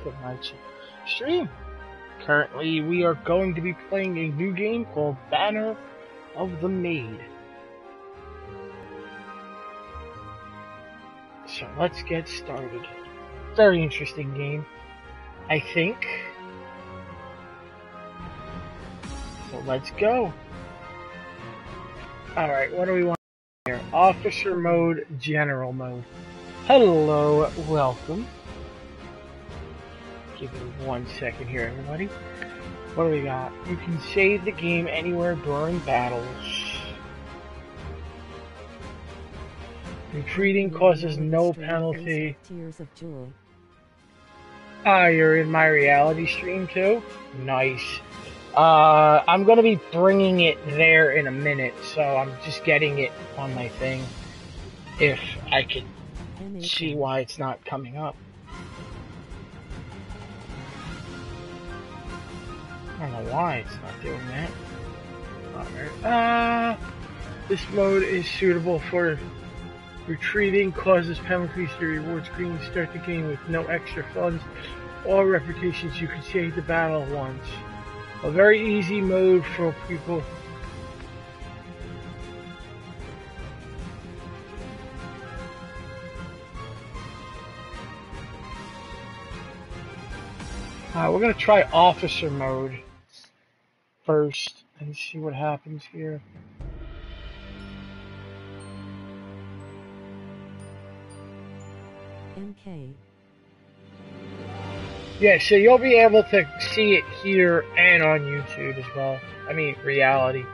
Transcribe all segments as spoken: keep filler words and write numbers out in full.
to my stream. Currently, we are going to be playing a new game called Banner of the Maid. So let's get started. Very interesting game, I think. So let's go. Alright, what do we want here? Officer mode, general mode. Hello, welcome. Give me one second here, everybody. What do we got? You can save the game anywhere during battles. Retreating causes no penalty. Tears of joy. Ah, you're in my reality stream too? Nice. Uh, I'm gonna be bringing it there in a minute, so I'm just getting it on my thing. If I could see why it's not coming up. I don't know why it's not doing that. Alright. Uh, this mode is suitable for retreating, causes penalties to reward screen. Start the game with no extra funds. All reputations, you can save the battle once. A very easy mode for people. Uh, we're going to try officer mode first and see what happens here. M K. Yeah, so you'll be able to see it here and on YouTube as well. I mean, reality.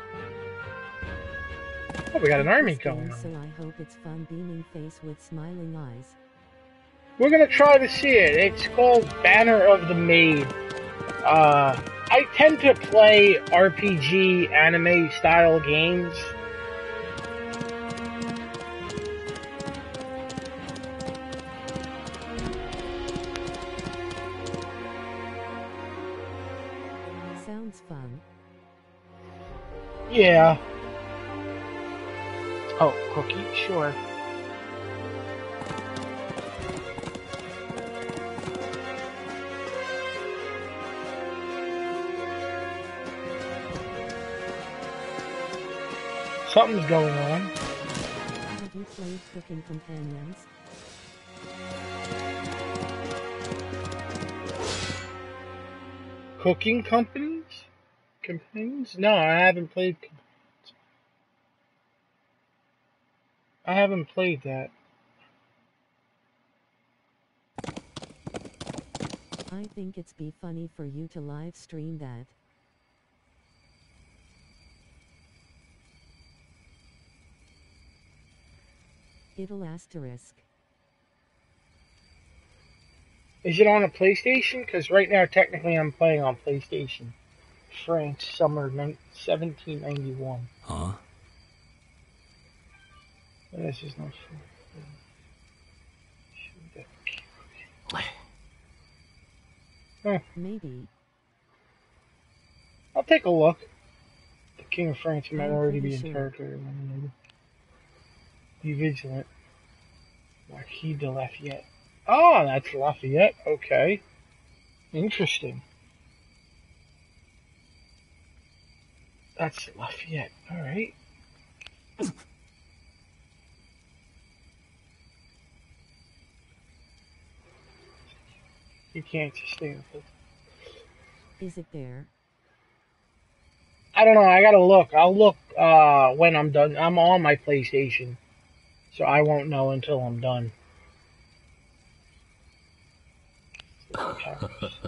Oh, we got an army going on. So I hope it's fun beaming face with smiling eyes. We're gonna try to see it. It's called Banner of the Maid. Uh, I tend to play R P G anime style games. Sounds fun. Yeah. Oh, cookie, sure. Something's going on. Have you played Cooking Companions? Cooking companies? Companions? No, I haven't played. I haven't played that. I think it's be funny for you to live stream that. It'll asterisk. Is it on a PlayStation? Because right now, technically, I'm playing on PlayStation. France, summer seventeen ninety-one. Huh? This is not sure. Huh. Maybe. I'll take a look. The King of France might I'm already be pretty in sure. character. Be vigilant. Marquis de Lafayette. Oh, that's Lafayette. Okay. Interesting. That's Lafayette. Alright. You can't sustain it. Is it there? I don't know. I gotta look. I'll look uh, when I'm done. I'm on my PlayStation, so I won't know until I'm done. Okay.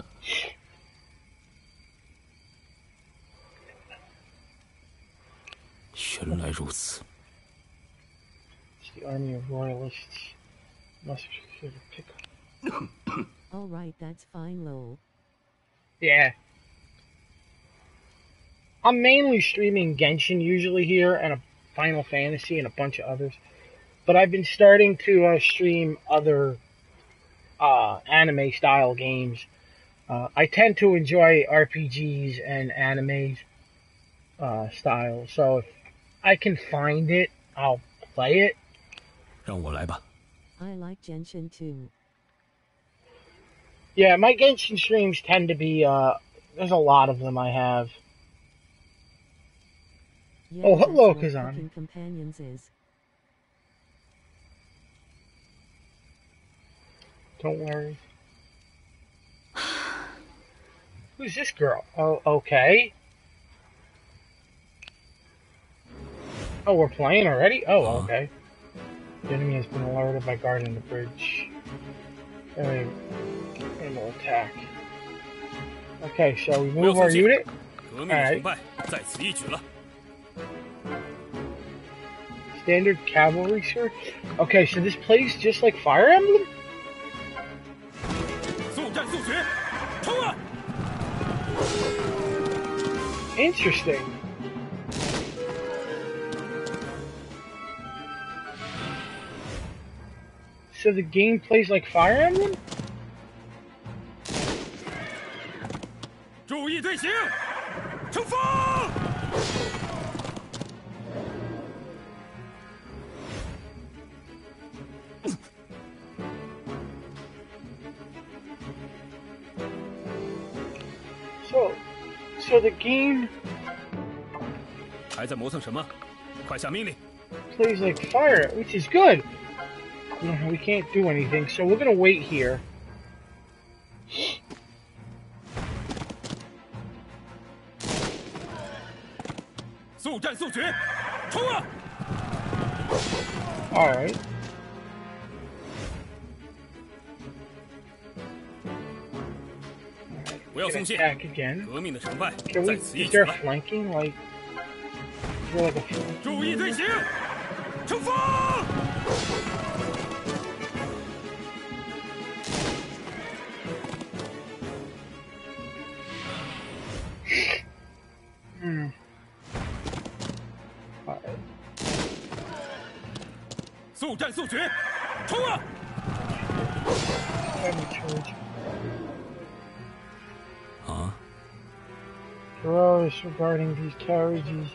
原来如此。 It's the army of royalists. Must be sure to pick up. Alright, that's fine, lol. Yeah. I'm mainly streaming Genshin usually here, and a Final Fantasy and a bunch of others. But I've been starting to uh, stream other uh, anime style games. Uh, I tend to enjoy R P Gs and anime uh, style, so if I can find it, I'll play it. 让我来吧。 I like Genshin too. Yeah, my Genshin streams tend to be, uh, there's a lot of them I have. Yeah, Oh, that's hello, what Kazan. cooking companions is. Don't worry. Who's this girl? Oh, okay. Oh, we're playing already? Oh, okay. The enemy has been alerted by guarding the bridge. Enemy, enemy will attack. Okay, so we move our unit. Alright. Standard cavalry, sir? Okay, so this plays just like Fire Emblem? Interesting. So the game plays like Fire Emblem? So, so the game plays like Fire, which is good. We can't do anything, so we're gonna wait here. Alright. Attack again. Can we, is there flanking? Like, is there like a flanking? Hmm. Alright. Huh? Heroes regarding these carriages.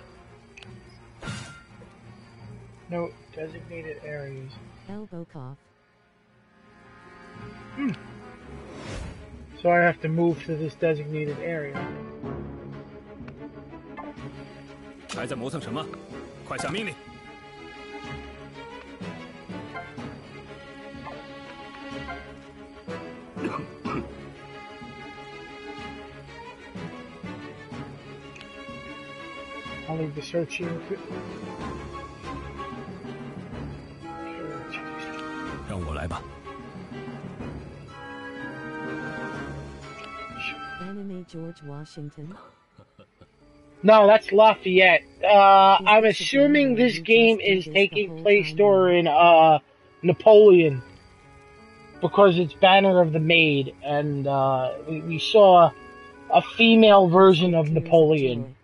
No designated areas. Elbow cough. Hmm. So I have to move to this designated area. I'll leave the searching. Anime George Washington. No, that's Lafayette. Uh, I'm assuming this game is taking place during uh, Napoleon, because it's Banner of the Maid, and uh, we, we saw a female version of Napoleon.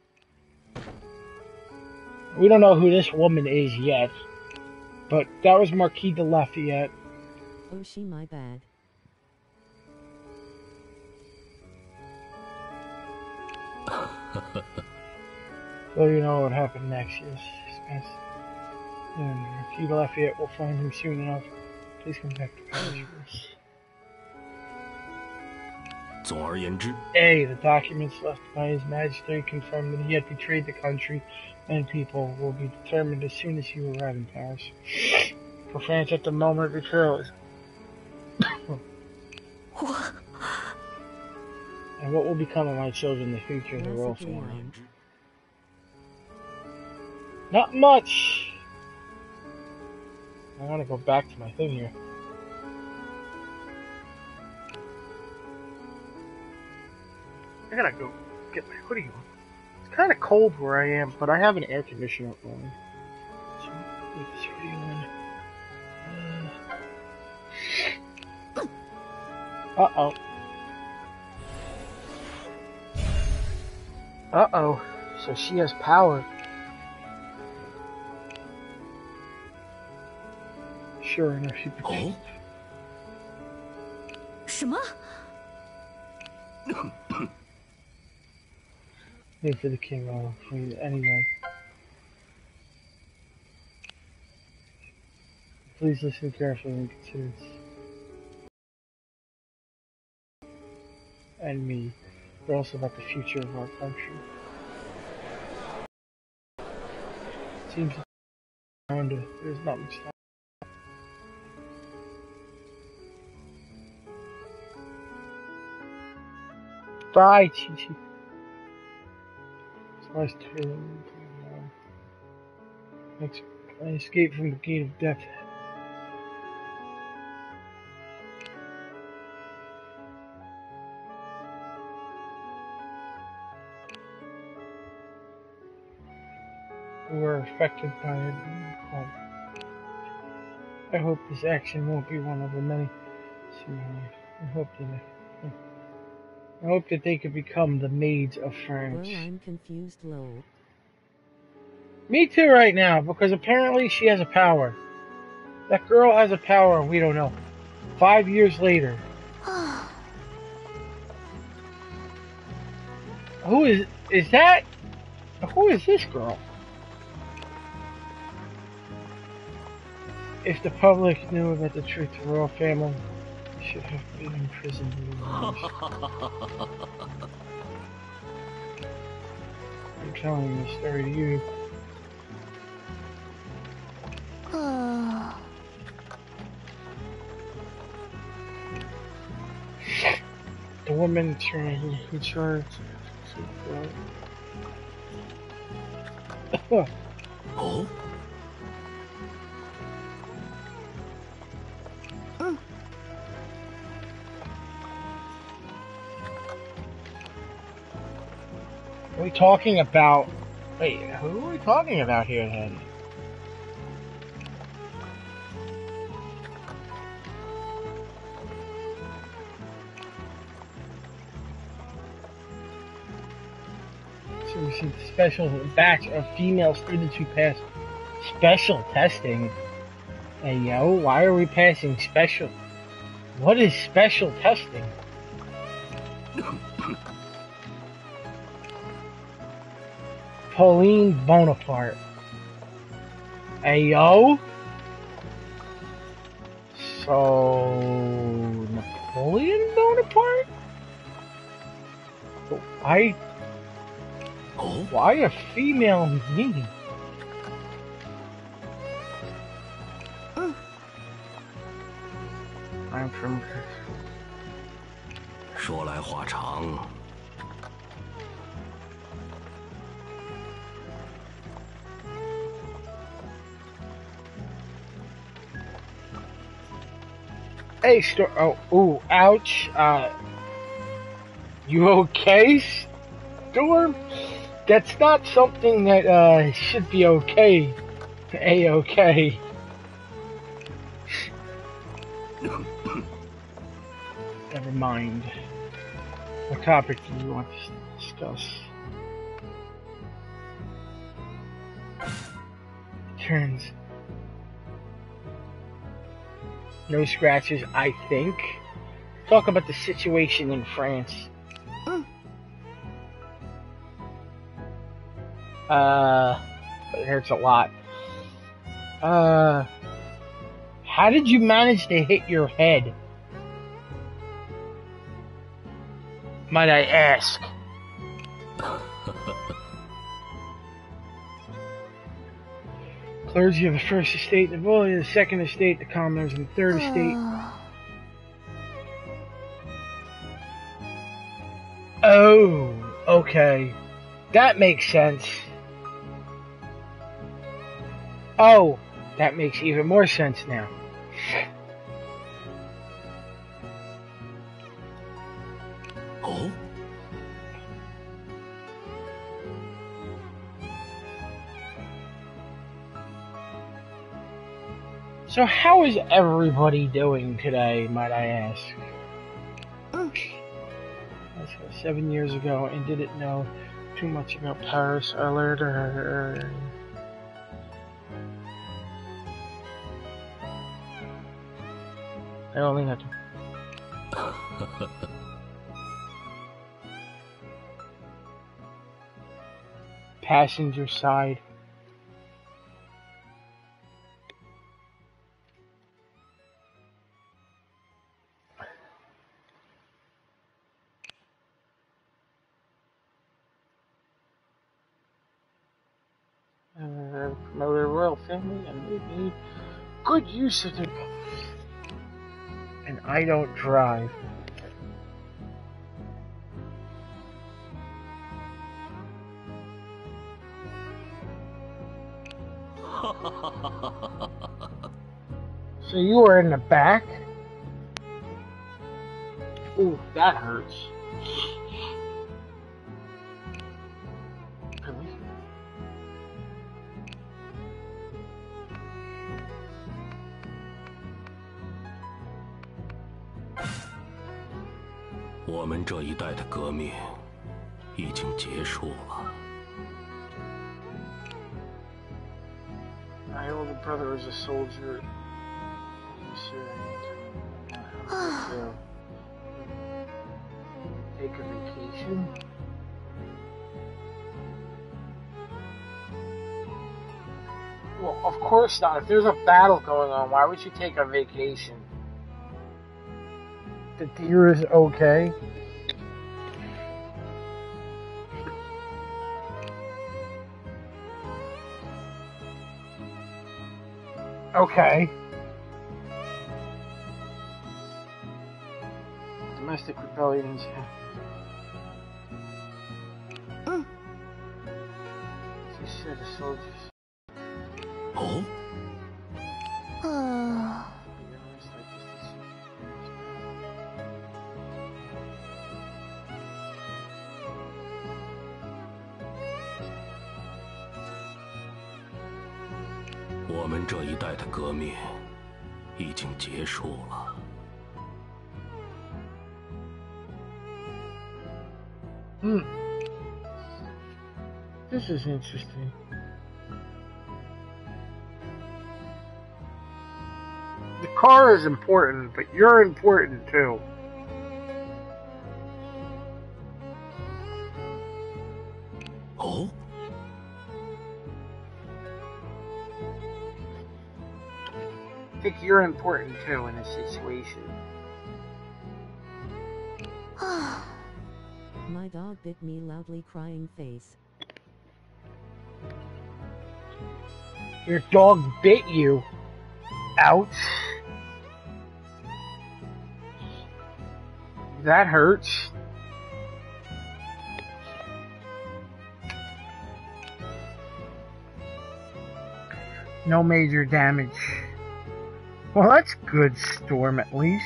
We don't know who this woman is yet, but that was Marquis de Lafayette. Oh, she my bad. Well, you know what happened next, yes. yes. And Marquis de Lafayette will find him soon enough. Please come back to Paris for us. A. The documents left by His Majesty confirm that he had betrayed the country and people will be determined as soon as he will arrive in Paris. For France at the moment of betrayal is... And what will become of my children in the future, the royal family? Not much! I want to go back to my thing here. I gotta go get my hoodie on. It's kind of cold where I am, but I have an air conditioner on. So, put this hoodie on. Uh, Uh-oh. Uh-oh. So she has power. Sure enough, she protects. Wait for the king or for anyone. Please listen carefully and consider this. and me, but also about the future of our country. It seems around uh, there's not much time. Bye, Chi Chi. So I turned. I escaped from the gate of death. We were affected by it. I hope this action won't be one of the many. I hope that I hope that they could become the maids of France. Well, I'm confused, lol. Me too right now, because apparently she has a power. That girl has a power we don't know. Five years later. Who is is that? Who is this girl? If the public knew about the truth, the royal family should have been imprisoned. I'm telling this story to you. The woman turned who charged. Oh? Are we talking about... Wait, who are we talking about here then? So we see the special batch of female students who passed special testing. Hey yo, why are we passing special? What is special testing? Pauline Bonaparte. Hey yo. So Napoleon Bonaparte? I Oh? Why a female me? I'm from 说来话长。 Hey, store. Oh, ooh, ouch. Uh, you okay, Storm? That's not something that uh should be okay. A okay. Never mind. What topic do you want to discuss? Turns. No scratches, I think. Talk about the situation in France. Uh, but it hurts a lot. Uh, how did you manage to hit your head? Might I ask? Clergy of the first estate, the bully of the second estate, the commoners in the third estate. Oh, okay. That makes sense. Oh, that makes even more sense now. Oh? So how is everybody doing today, might I ask? That's seven years ago and didn't know too much about Paris. I learned her. I only had to. Passenger side. family and they made good use of their boats. And I don't drive. So you were in the back? Ooh, that hurts. Really? 我们这一代的革命已经结束了。 My older brother was a soldier. He said, take a vacation. Well, of course not. If there's a battle going on, why would you take a vacation? The deer is okay. Okay. Domestic rebellions. Mm. She said the soldiers. 哦， Uh, 我们这一代的革命已经结束了。 Hmm. This is interesting. The car is important, but you're important too. Oh? I think you're important too in this situation. My dog bit me, loudly crying face. Your dog bit you. Ouch. That hurts. No major damage. Well, that's good, Storm, at least.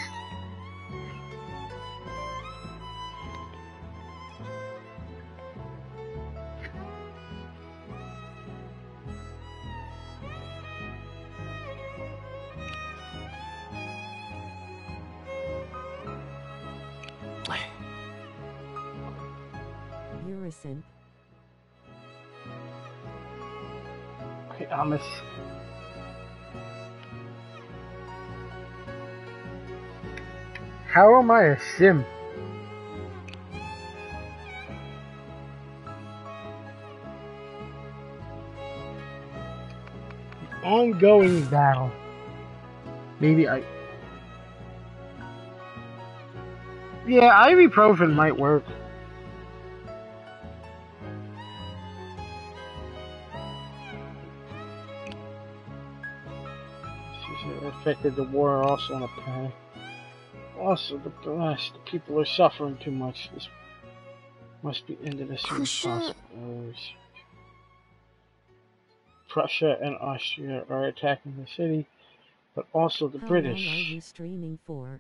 You're a simp. Okay, I'm a... How am I a sim? Ongoing battle. Maybe I... Yeah, ibuprofen might work. It affected the war, also in a panic. Also, the blast, the people are suffering too much. This must be ended as soon as possible. Prussia and Austria are attacking the city, but also the How British. long are you streaming for?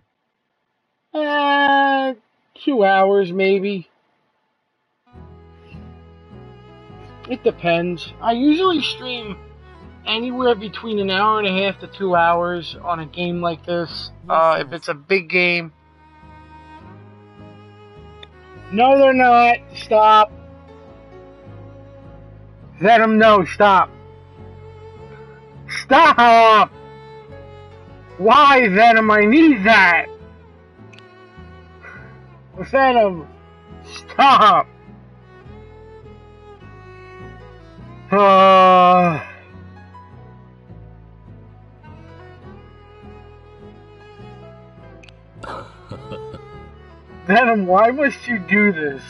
Uh, two hours maybe. It depends. I usually stream anywhere between an hour and a half to two hours on a game like this. Uh, if it's a big game. No, they're not. Stop. Let them know. Stop. Stop! Why, Venom? I need that! Venom! Stop! Uh... Venom, why must you do this?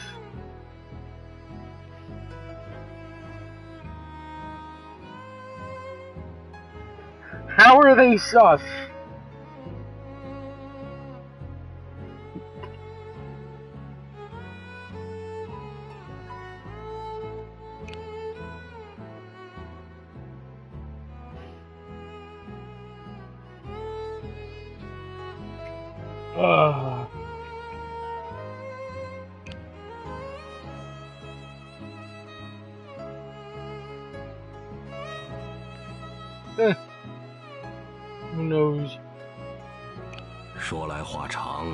are they sus? Ugh. Eh. Who knows? 说来话长，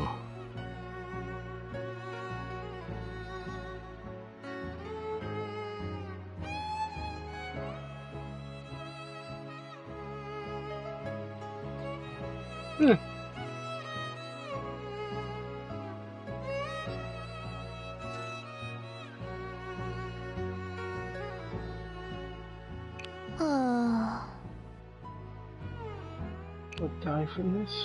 Hmm. We'll die from this.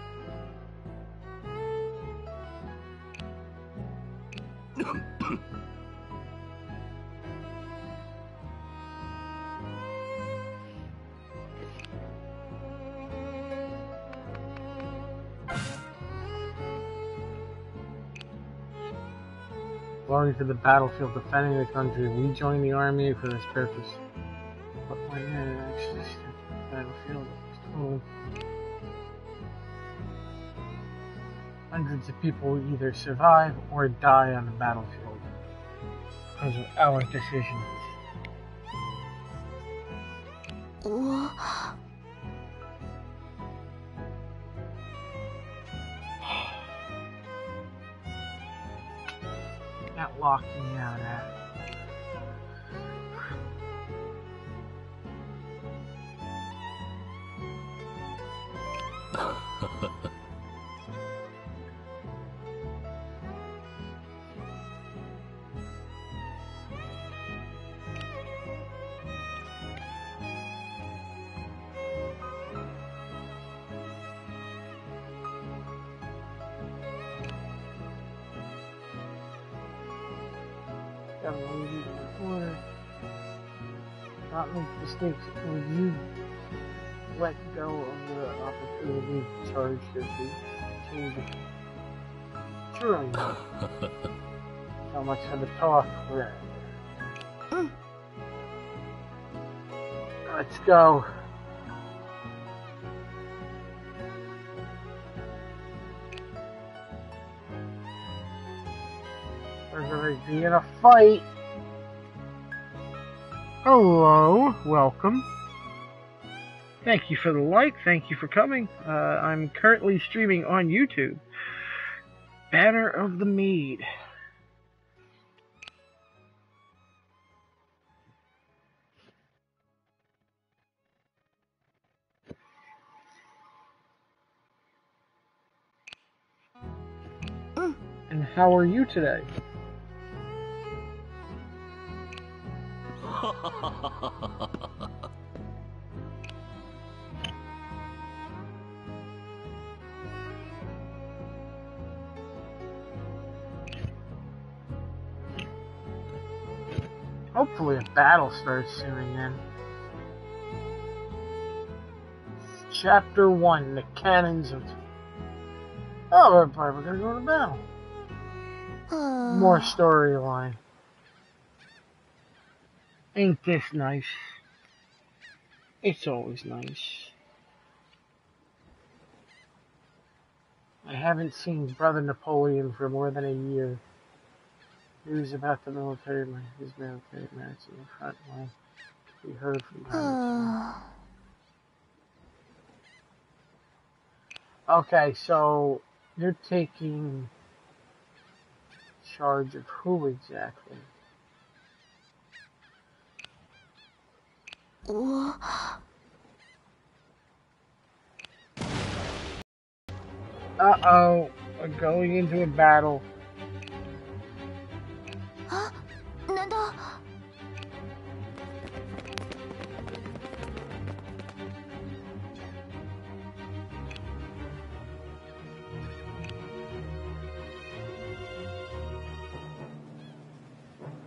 Glory to the battlefield, defending the country. We join the army for this purpose. But when it actually stepped to the battlefield, it was told hundreds of people either survive or die on the battlefield because of our decisions. That locked me out of that. Gotta leave it before. Not make mistakes. Would you let go of the opportunity to charge your feet? Change it. Sure. So much for the talk. Mm. Let's go. We're gonna be in a fight. Hello, welcome. Thank you for the like, thank you for coming. Uh, I'm currently streaming on YouTube. Banner of the Maid. Mm. And how are you today? Hopefully a battle starts soon again. Chapter one, the cannons of... Oh, we're probably gonna go to battle. Uh... More storyline. Ain't this nice? It's always nice. I haven't seen Brother Napoleon for more than a year. News about the military, his military merits in the front line. We heard from him. Okay, so you're taking charge of who exactly? Uh-oh, we're going into a battle. Huh? 难道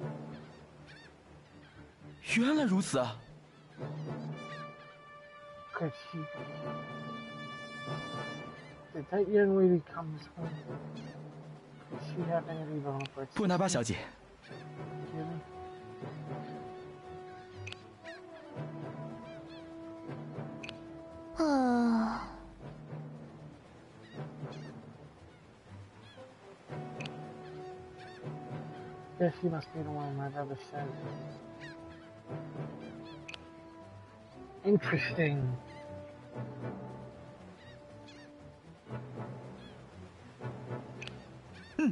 原来如此啊！ could she? Did that young lady come this way? Could she have any bone for it? 布娜巴小姐， 啊， Yes, he must be the one my brother said. Interesting. Hmm.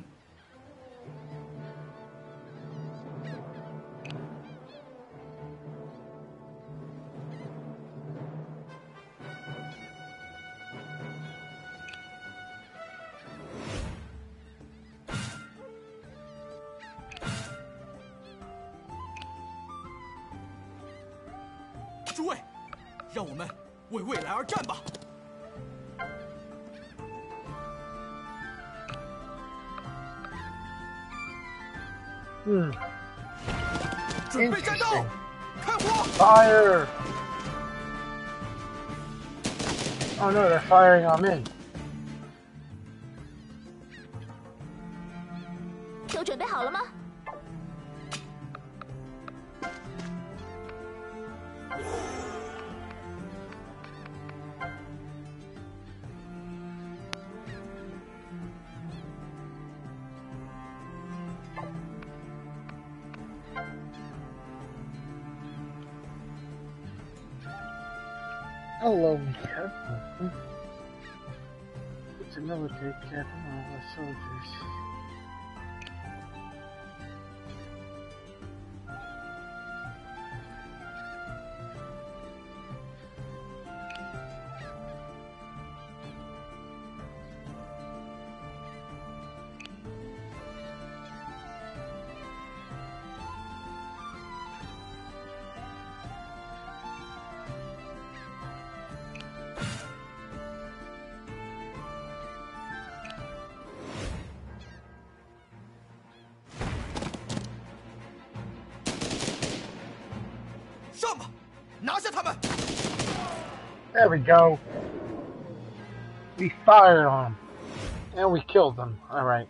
诸位，让我们为未来而战吧！ 嗯， 准备战斗，开火 Fire! Oh no, they're firing on me. 都准备好了吗？ Hello, Mika. It's a military captain, one of our soldiers. There we go. We fired on them. And we killed them. Alright.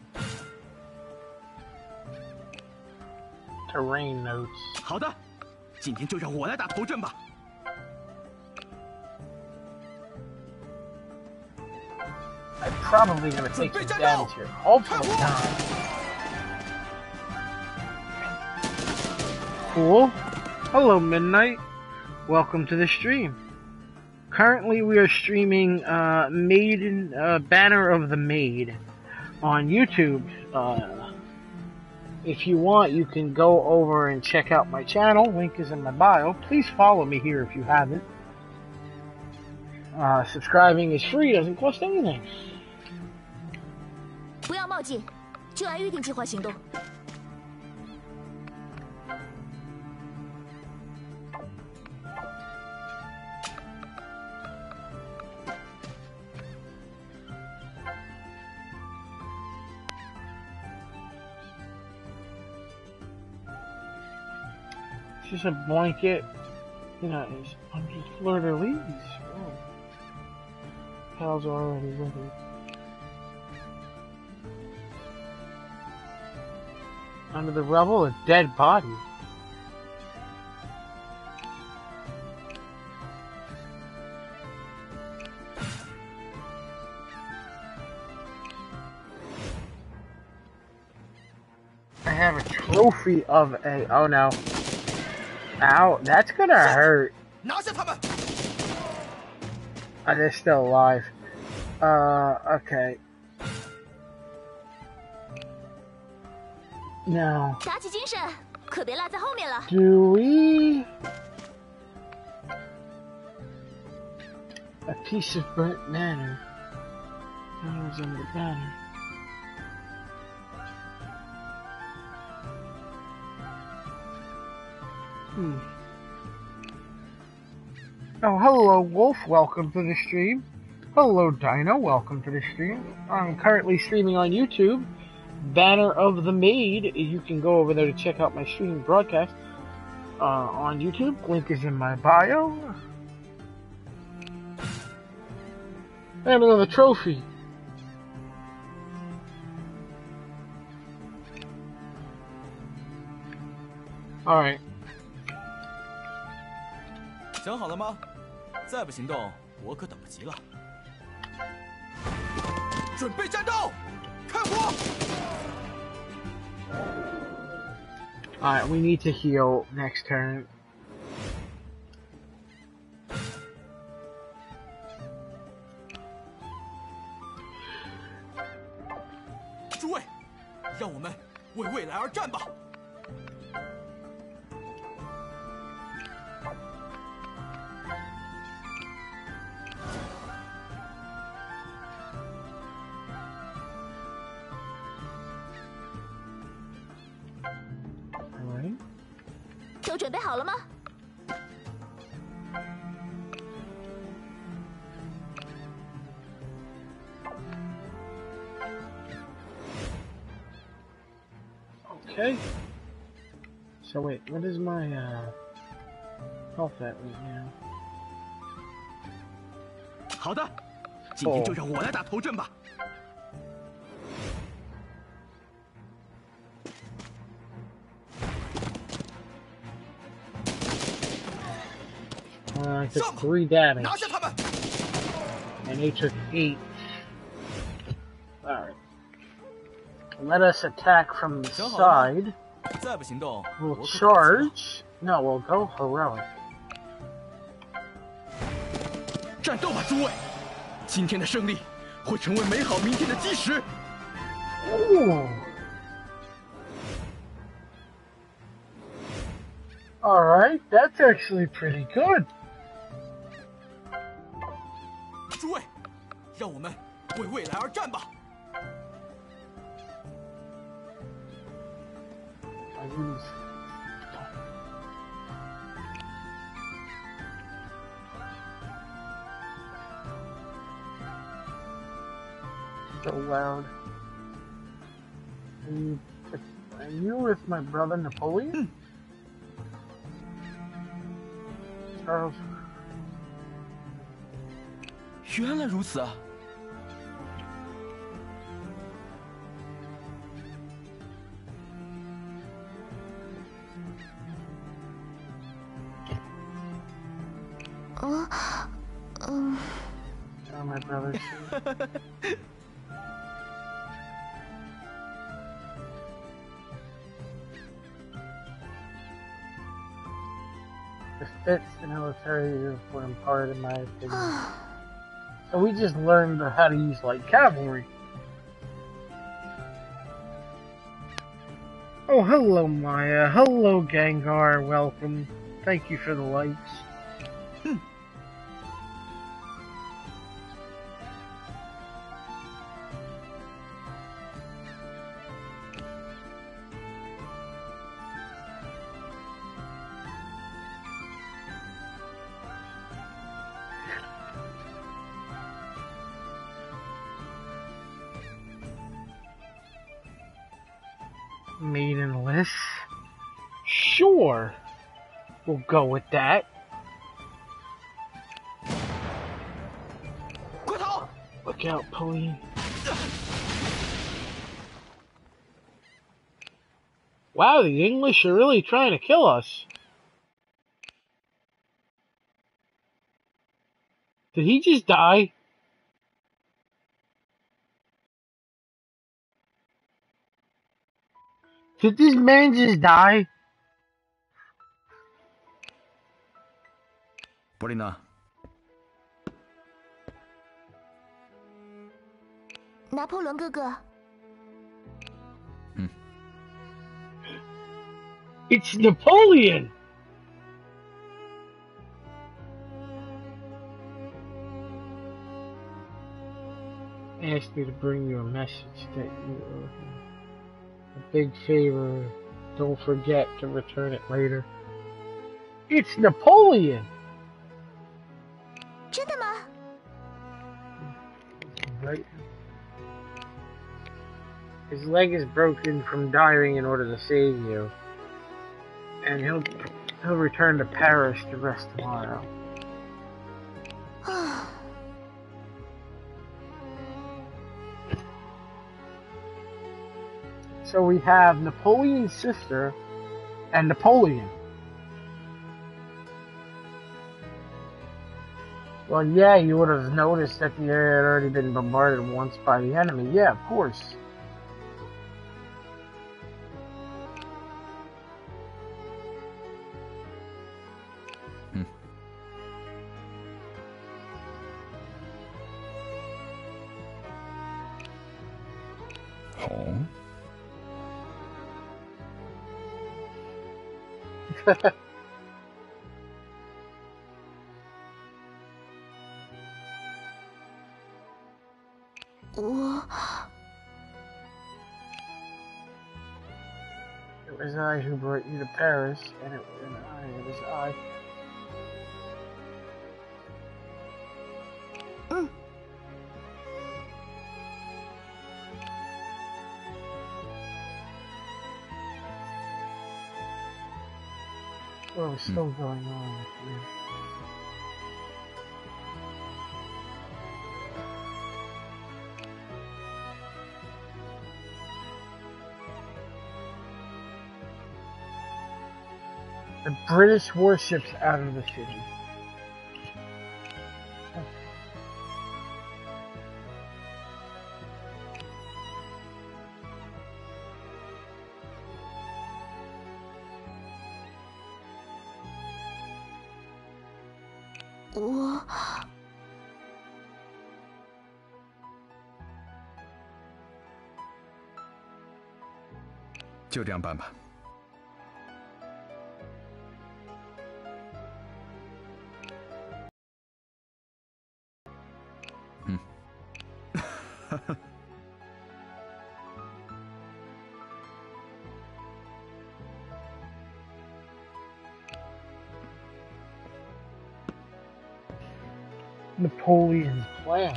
Terrain notes. 好的，今天就让我来打头阵吧。 I'm probably gonna take some damage here. Hopefully not. Cool. Hello, Midnight. Welcome to the stream. Currently, we are streaming uh, Maiden, uh, Banner of the Maid on YouTube. Uh, if you want, you can go over and check out my channel. Link is in my bio. Please follow me here if you haven't. Uh, subscribing is free, doesn't cost anything. 不要冒进，就按预定计划行动。 Just a blanket, you know, it's under fleur-de-lis. Oh. Pals are already ready. Under the rubble, a dead body. I have a trophy of a, oh no. Ow, that's gonna hurt. Oh, they're still alive. Uh, okay. Now, 打起精神，可别落在后面了。 do we... A piece of burnt manor. Banners under the banner. Hmm. Oh, hello, Wolf. Welcome to the stream. Hello, Dino. Welcome to the stream. I'm currently streaming on YouTube. Banner of the Maid. You can go over there to check out my streaming broadcast uh, on YouTube. Link is in my bio. And another trophy. Alright. 想好了吗？再不行动，我可等不及了。准备战斗，开火！ Alright, we need to heal next turn. 诸位，让我们为未来而战吧！ Alright. 都准备好了吗？ Okay. So wait, what is my uh, health at right now? 好的，今天就让我来打头阵吧。 Uh, I took three damage, 拿下他们！ and they took eight. Alright. Let us attack from the side. 再不行动， We'll charge. No, we'll go heroic. 战斗吧，诸位！今天的胜利会成为美好明天的基石。 Ooh. Alright, that's actually pretty good. 诸位，让我们为未来而战吧！ I lose. So loud. Are you, are you with my brother Napoleon? Charles. 原来如此啊！ 嗯，嗯， Oh, my brother too. This fits the military uniform part, in my opinion. So we just learned how to use light cavalry. Oh, hello, Maya. Hello, Gengar. Welcome. Thank you for the likes. Maiden list. Sure. We'll go with that. 快逃！ Look out, Pauline. Wow, the English are really trying to kill us. Did he just die? Did this man just die? 波丽娜， 拿破仑哥哥， It's Napoleon! Asked me to bring you a message that you owe him. A big favor. Don't forget to return it later. It's Napoleon! 真的吗？ Right. His leg is broken from diving in order to save you. And he'll he'll return to Paris to rest tomorrow. So we have Napoleon's sister and Napoleon. Well, yeah, you would have noticed that the area had already been bombarded once by the enemy. Yeah, of course. Hmm. Oh. 我 It was I who brought you to Paris, and it was I, it was I. Mm. What was still going on with you? The British warships out of the city. 我就这样办吧。嗯。 Napoleon's plan.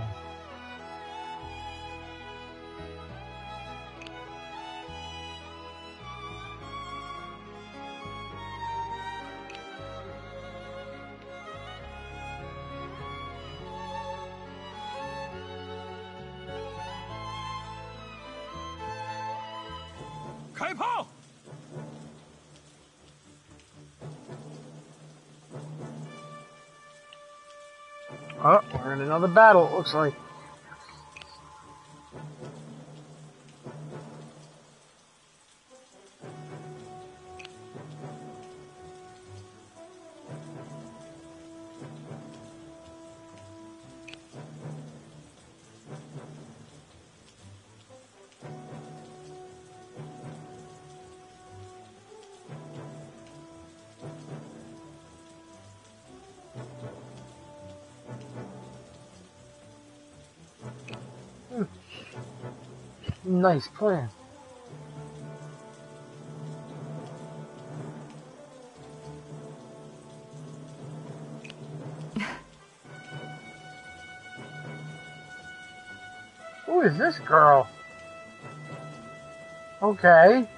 Oh, we're in another battle, it looks like. Nice plan. Who is this girl? Okay.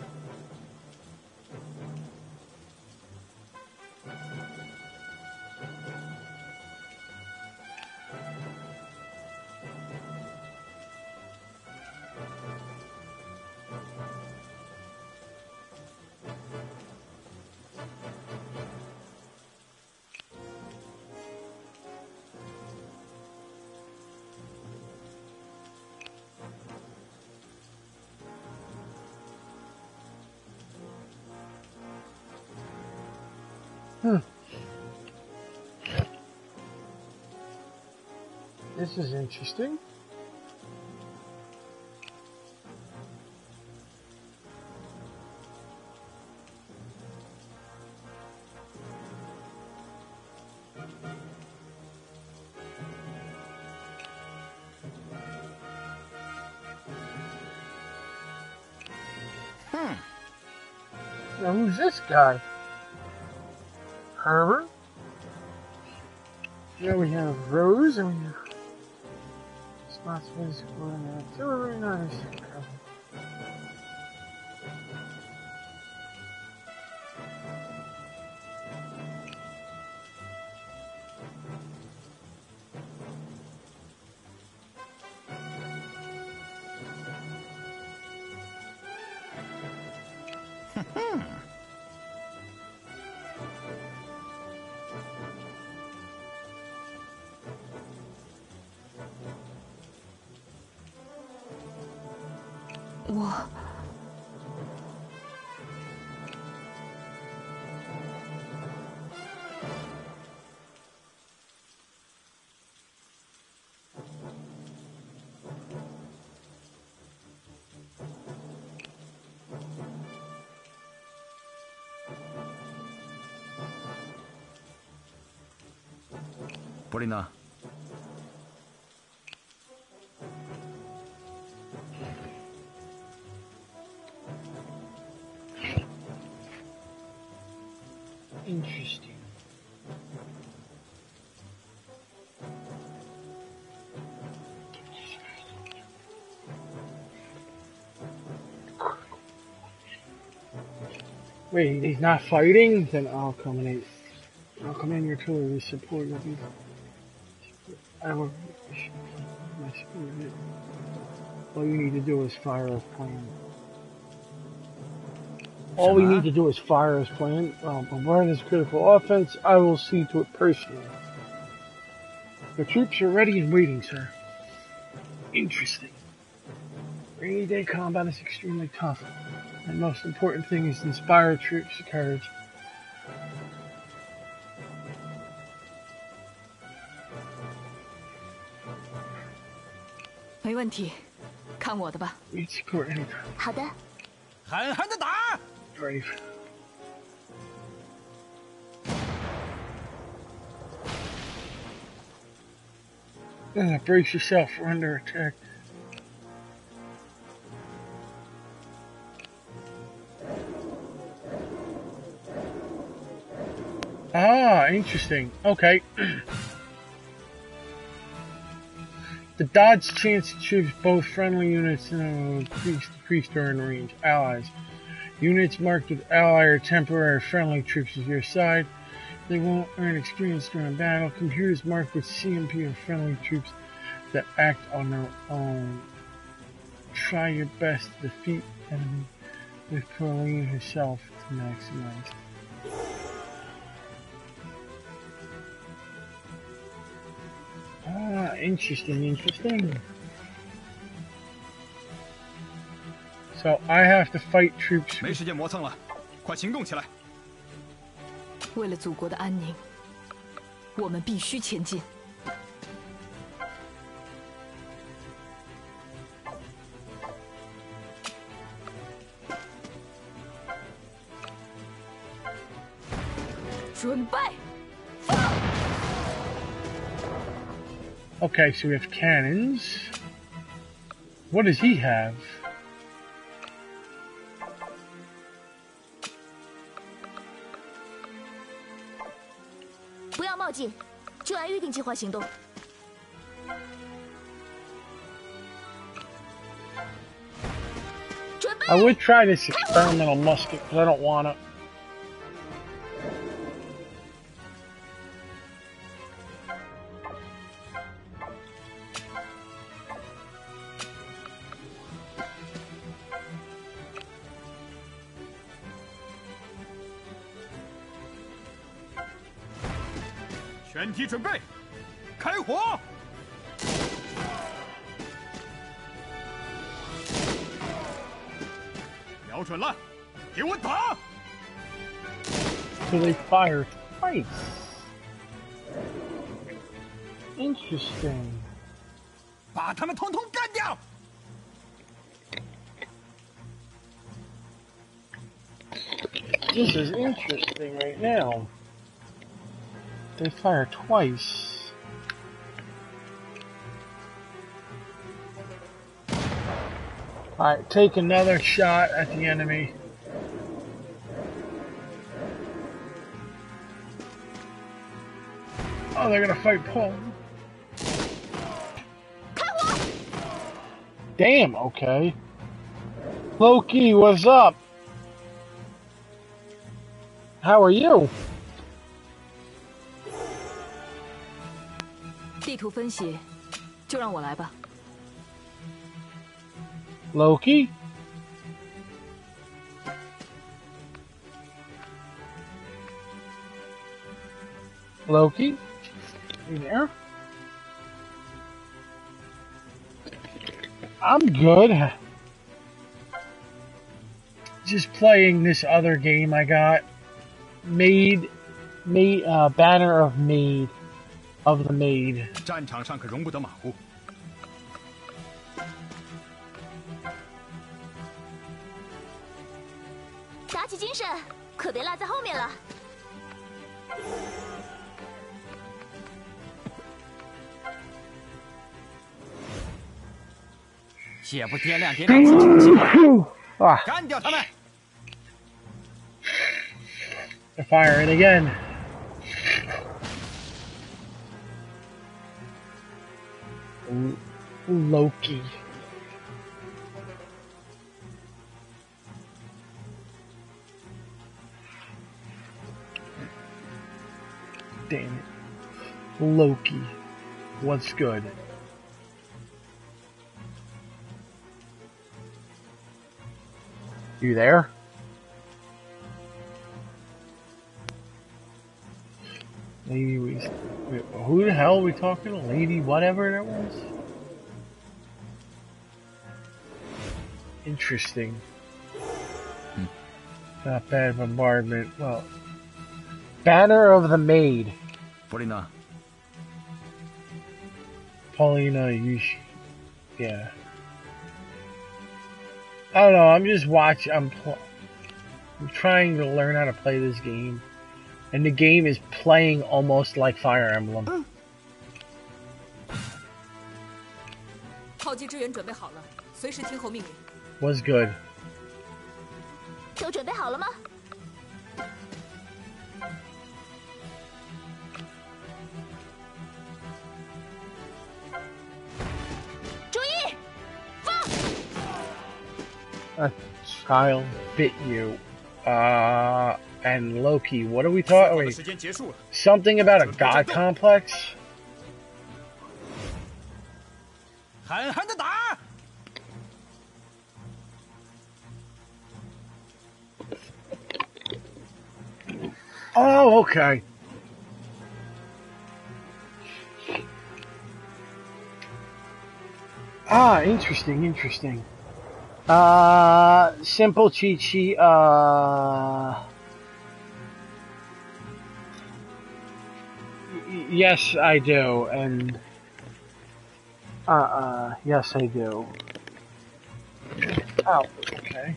Hmm. This is interesting. Hmm. Now who's this guy? Herbert? Now we have Rose and we have spots for an artillery, nice. 我布丽娜， Interesting. Wait, he's not fighting? Then I'll come in. I'll come in your artillery support. Will be. I will. My spirit. All you need to do is fire as planned. All we need to do is fire as planned. Um, bombard this critical offense. I will see to it personally. The troops are ready and waiting, sir. Interesting. Rainy day combat is extremely tough. And most important thing is to inspire troops to courage. 没问题，看我的吧。 Need support anytime. 好的。 狠狠的打！ Brave. Uh, brace yourself. We're under attack. Ah, interesting. Okay. The dodge chance achieves both friendly units and uh, decrease, decrease during range. Allies. Units marked with ally or temporary friendly troops at your side. They won't earn experience during battle. Computers marked with C M P or friendly troops that act on their own. Try your best to defeat enemy with Colleen herself to maximize. Ah, interesting, interesting. So I have to fight troops. 没时间磨蹭了，快行动起来！ 为了祖国的安宁，我们必须前进。准备，放！ Okay, so we have cannons. What does he have? I would try this experimental musket, because I don't want to. "全体准备，开火！" 瞄准了，给我打！ So they fire twice. Interesting. 把他们统统干掉！ This is interesting right now. They fire twice. Alright, take another shot at the enemy. Oh, they're gonna fight Paul. Damn, okay. Loki, what's up? How are you? 地图分析，就让我来吧。 Loki? Loki? You there? I'm good. Just playing this other game I got. Maid, Maid, uh, Banner of Maid, of the Maid. 战场上可容不得马虎。 打起精神，可别落在后面了。 且不掂量掂量自己的气量， Ah, 干掉他们！ they're firing again. L- Loki. Damn it. Loki. What's good? You there? Lady, we, wait, who the hell are we talking to? Lady, whatever that was? Interesting. Hmm. Not bad bombardment. Well, Banner of the Maid. 弗丽娜， Paulina, you sh- yeah. I don't know, I'm just watching, I'm, pl- I'm trying to learn how to play this game. And the game is playing almost like Fire Emblem. 炮击支援准备好了，随时听候命令。 Was good. 都准备好了吗？注意，放！ A child bit you. Uh, and Loki, what are we talking? 的 Wait, 时间结束了， something about a god complex? 狠狠的打！ Oh, okay. Ah, interesting, interesting. Uh, simple cheat sheet, uh... y- Yes, I do, and... Uh, uh, yes, I do. Oh, okay.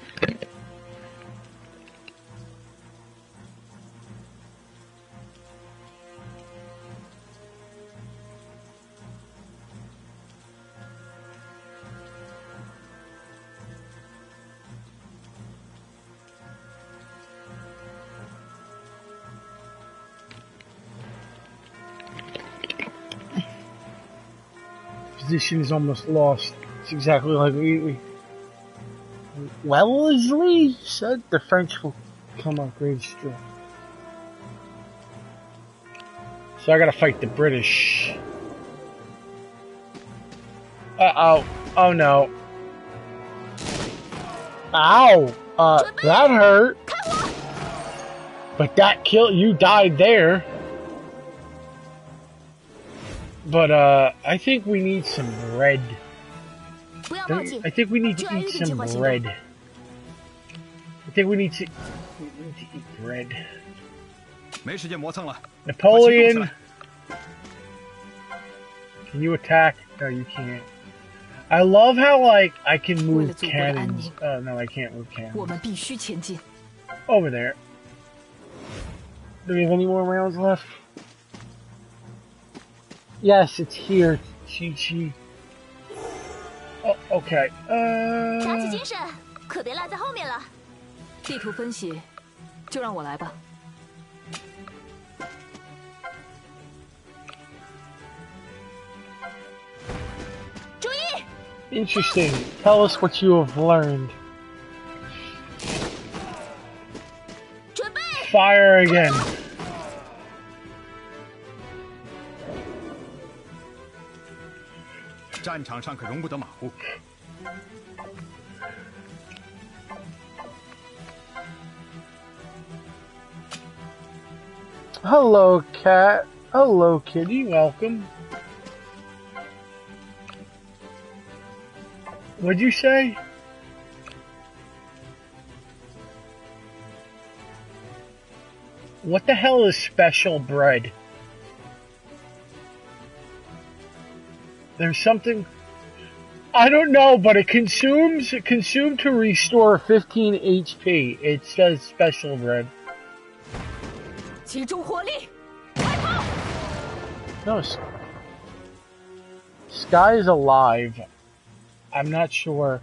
Position is almost lost. It's exactly like we, we Wellesley said the French will come on great strength. So I gotta fight the British. Uh oh. Oh no. Ow! Uh, that hurt. But that killed, you died there. But, uh, I think we need some bread. 不要忘记 I think we need to eat some bread. I think we need to, we need to eat bread. 没时间磨蹭了。 Napoleon! Can you attack? No, you can't. I love how, like, I can move cannons. Oh, no, I can't move 我 cannons. 们必须前进。 Over there. Do we have any more rounds left? Yes, it's here. Chi Chi. Oh, okay. 打起 Uh, 精神，可别落在后面了。 地图分析，就让我来吧。 注意， interesting. Tell us what you have learned. 准备， Fire again. 战场上可容不得马虎。 Uh, Hello, cat. Hello, kitty. Welcome. What'd you say? What the hell is special bread? There's something... I don't know, but it consumes... It consumed to restore fifteen H P. It says special bread. 集中火力， No, Sky is alive. I'm not sure.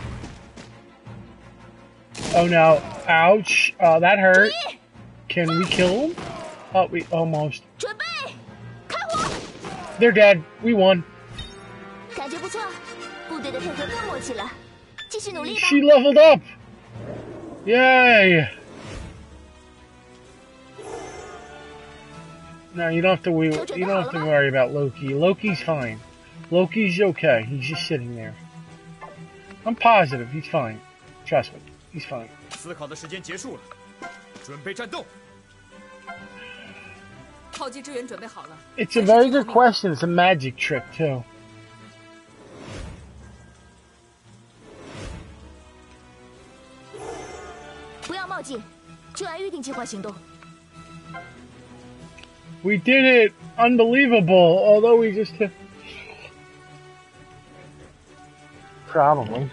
Oh no. Ouch. Oh, that hurt. Can we kill him? Oh, we almost. 准备，开火！ They're dead. We won. 感觉不错，部队的配合更默契了，继续努力吧。 She leveled up. Yay. No, you don't have to. We, you don't have to worry about Loki. Loki's fine. Loki's okay. He's just sitting there. I'm positive he's fine. Trust me, he's fine. 思考的时间结束了，准备战斗。 炮击支援准备好了。 It's a very good question. It's a magic trick too. 不要冒进，就按预定计划行动。 We did it! Unbelievable! Although we just took... Probably.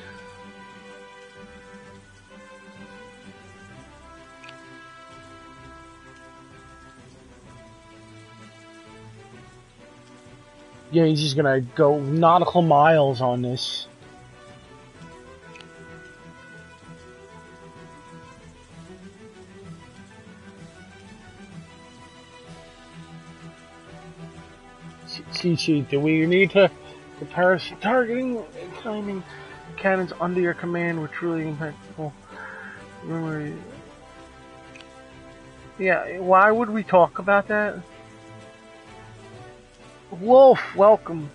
Yeah, he's just gonna go nautical miles on this. Chi-Chi, do we need to prepare targeting and timing cannons under your command were truly impactful? Remember, yeah, why would we talk about that? Wolf, welcome.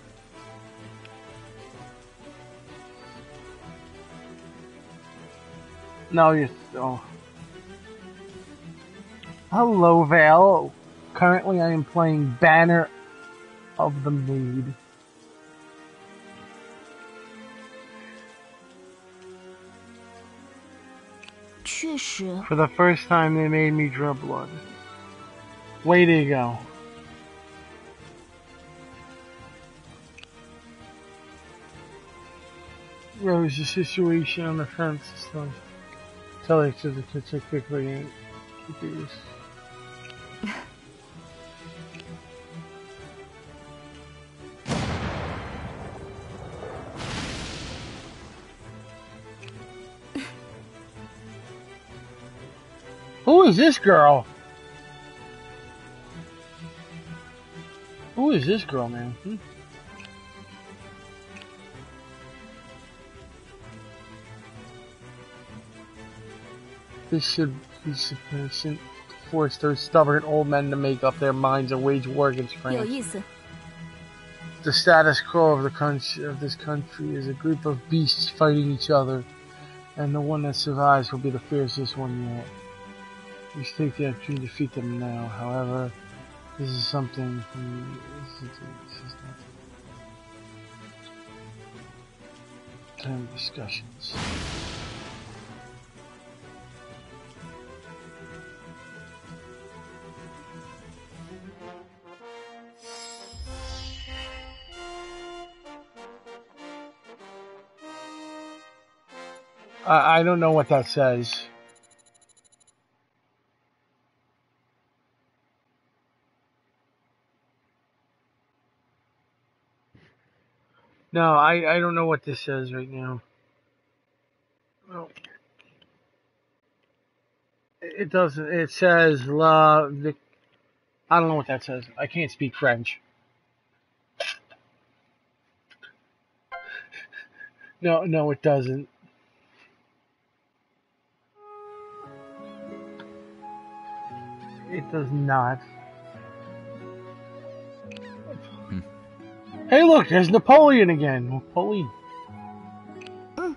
No, you're oh. Hello, Val. Currently, I am playing Banner of the Maid. For the first time, they made me draw blood. Way to go. Rose, the situation on the fence system. Tell it to the kids quickly and keep it. Who is this girl? Who is this girl, man? Hmm? This should be sufficient to force those stubborn old men to make up their minds and wage war against France. The status quo of the country of this country is a group of beasts fighting each other, and the one that survives will be the fiercest one yet. We should take the opportunity to defeat them now. However, this is something. This is, this is not time of discussions. I I don't know what that says. No, I, I don't know what this says right now. Well, it doesn't. It says La Vic. I don't know what that says. I can't speak French. No, no, it doesn't. It does not. Hey, look, there's Napoleon again. Napoleon. Mm.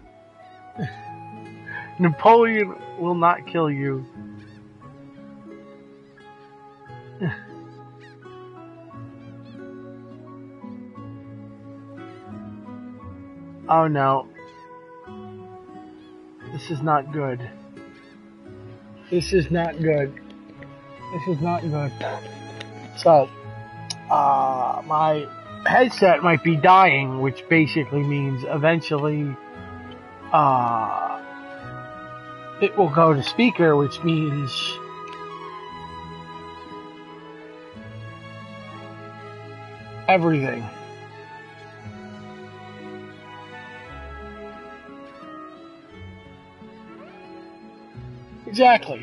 Napoleon will not kill you. Oh no. This is not good. This is not good. This is not good. So, uh, my headset might be dying, which basically means eventually, uh, it will go to speaker, which means everything. Exactly.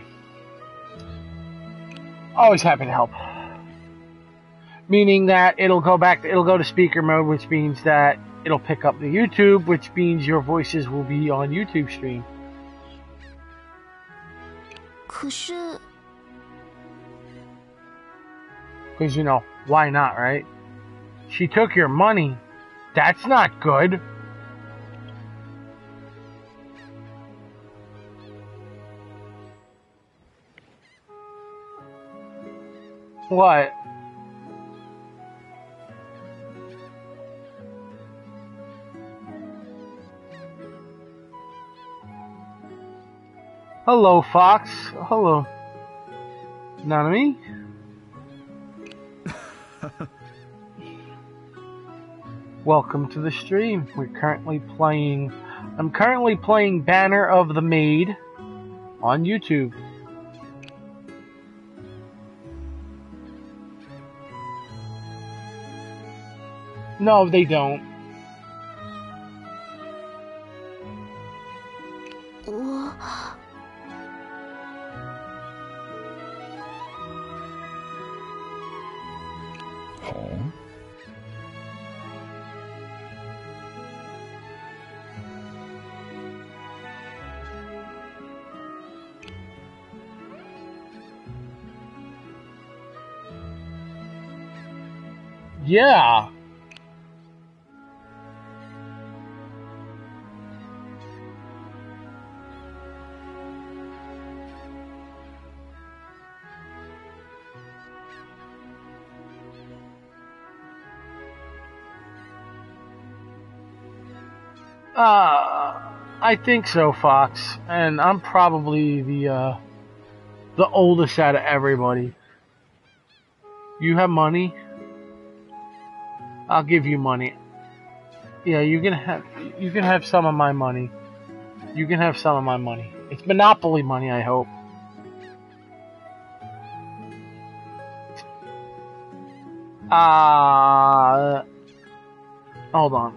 Always happy to help. Meaning that it'll go back, it'll go to speaker mode, which means that it'll pick up the YouTube, which means your voices will be on YouTube stream. 可是 Because, you know, why not, right? She took your money. That's not good. What? Hello, Fox. Hello. Nanami? Welcome to the stream. We're currently playing... I'm currently playing Banner of the Maid on YouTube. No, they don't. 我 Yeah. Uh, I think so, Fox. And I'm probably the, uh, the oldest out of everybody. You have money? I'll give you money. Yeah, you can have, you can have some of my money. You can have some of my money. It's Monopoly money, I hope. Uh, hold on.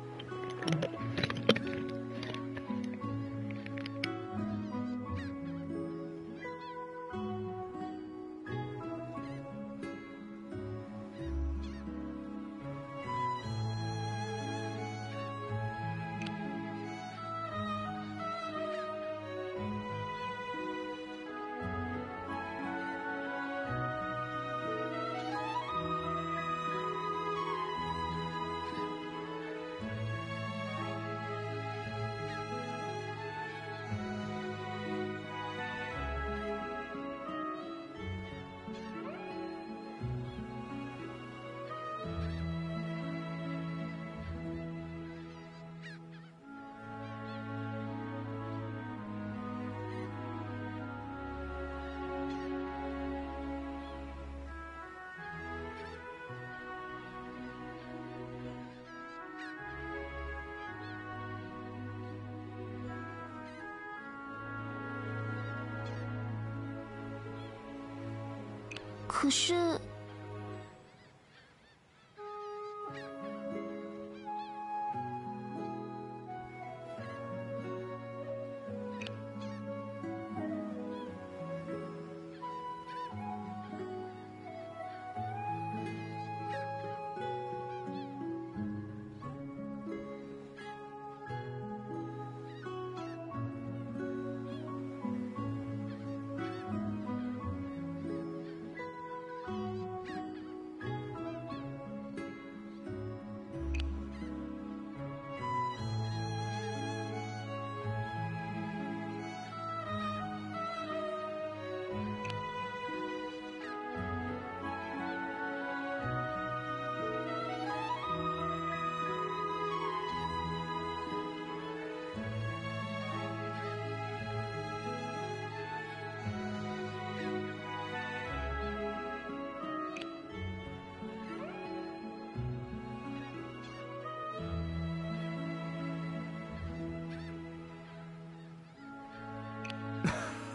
可是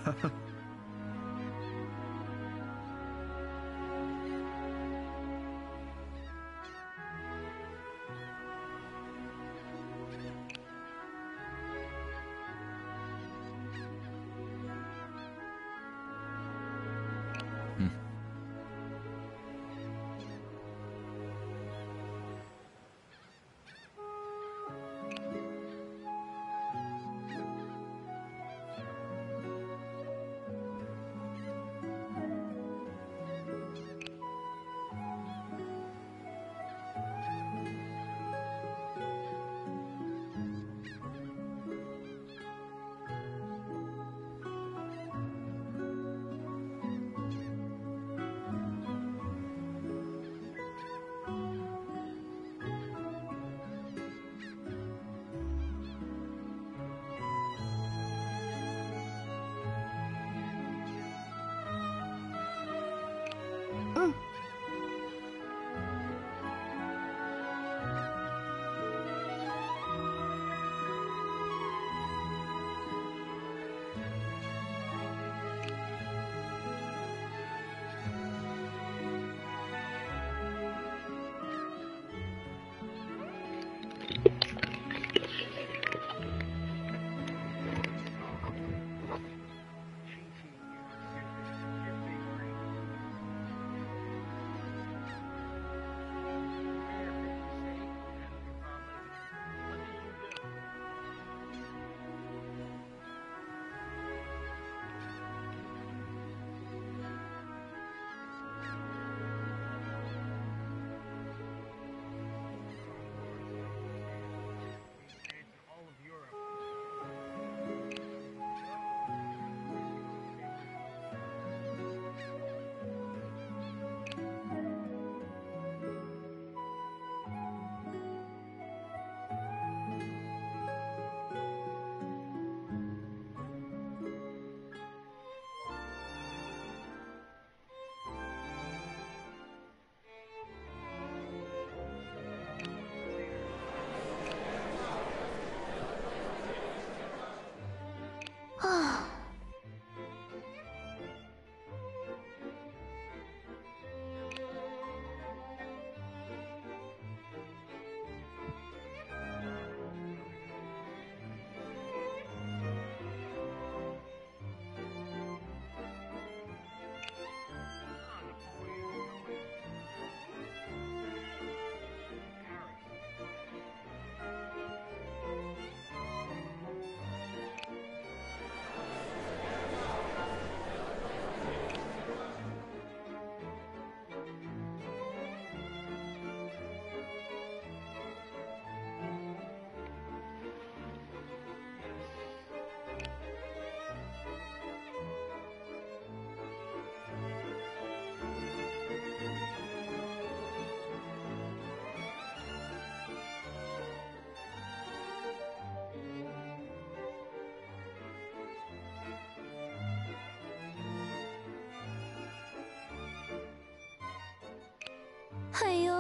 哎呦，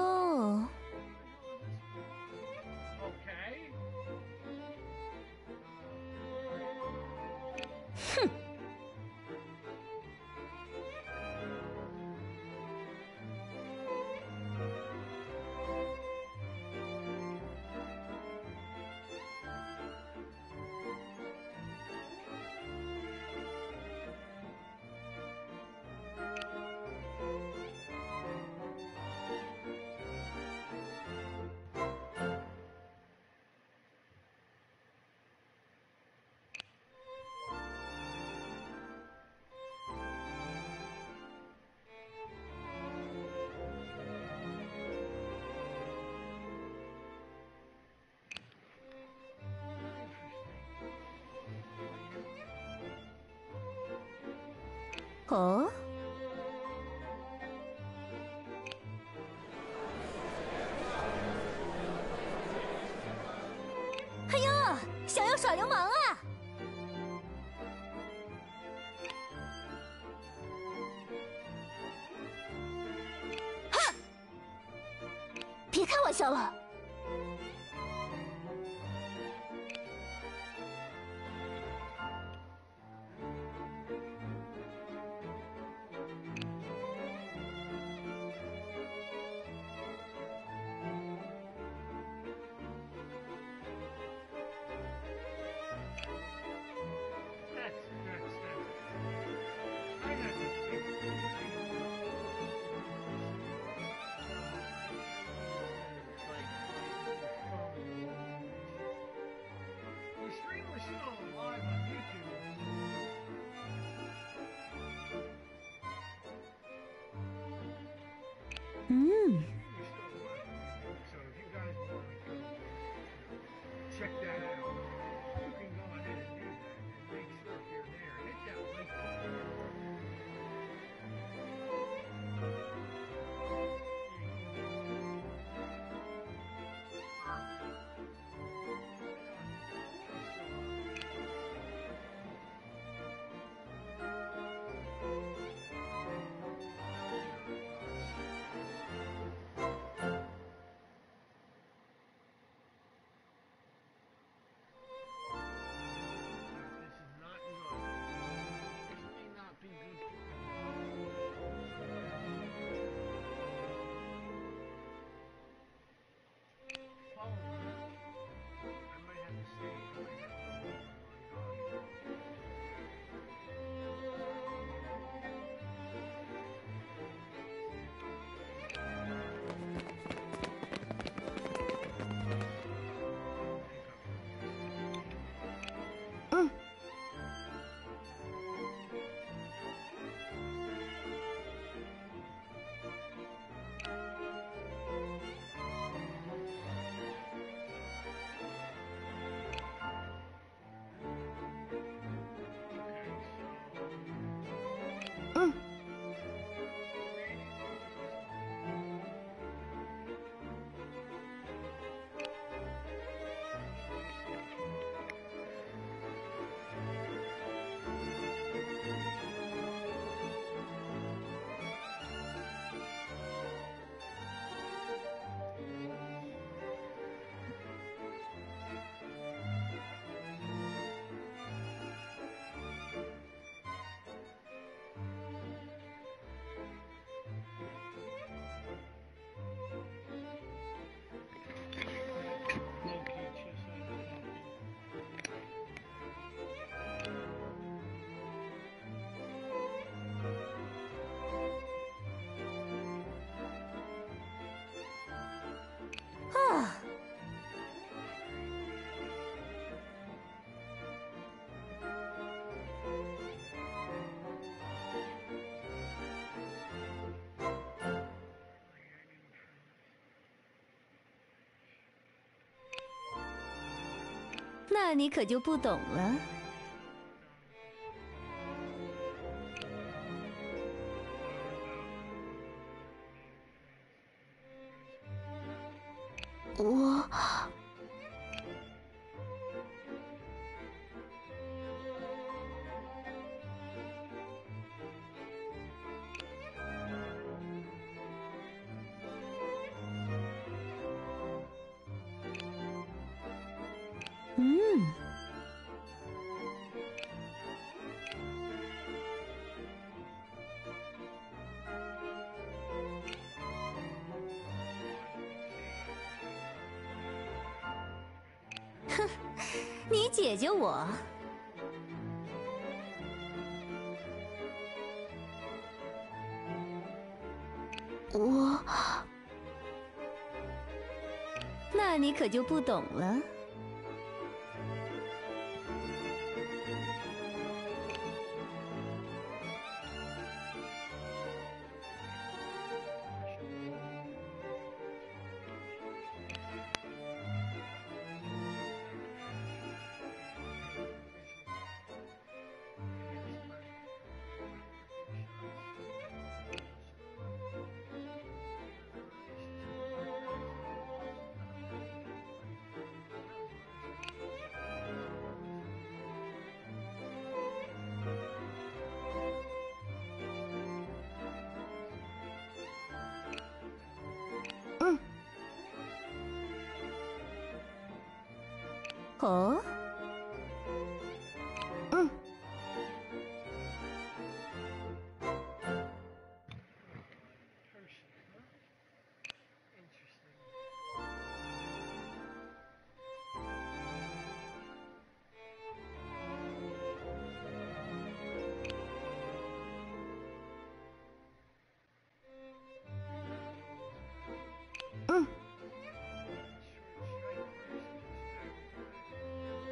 Okay. 哼！ 哦，哎呦，想要耍流氓啊！哈，别开玩笑了。 Interesting. Mm. So if you guys want to go check that out, you can go ahead and do that. And make sure if you're there, hit that like Ah. 那你可就不懂了。我。嗯。 哼，你解救我。我，那你可就不懂了。嗯。哦。嗯。 嗯。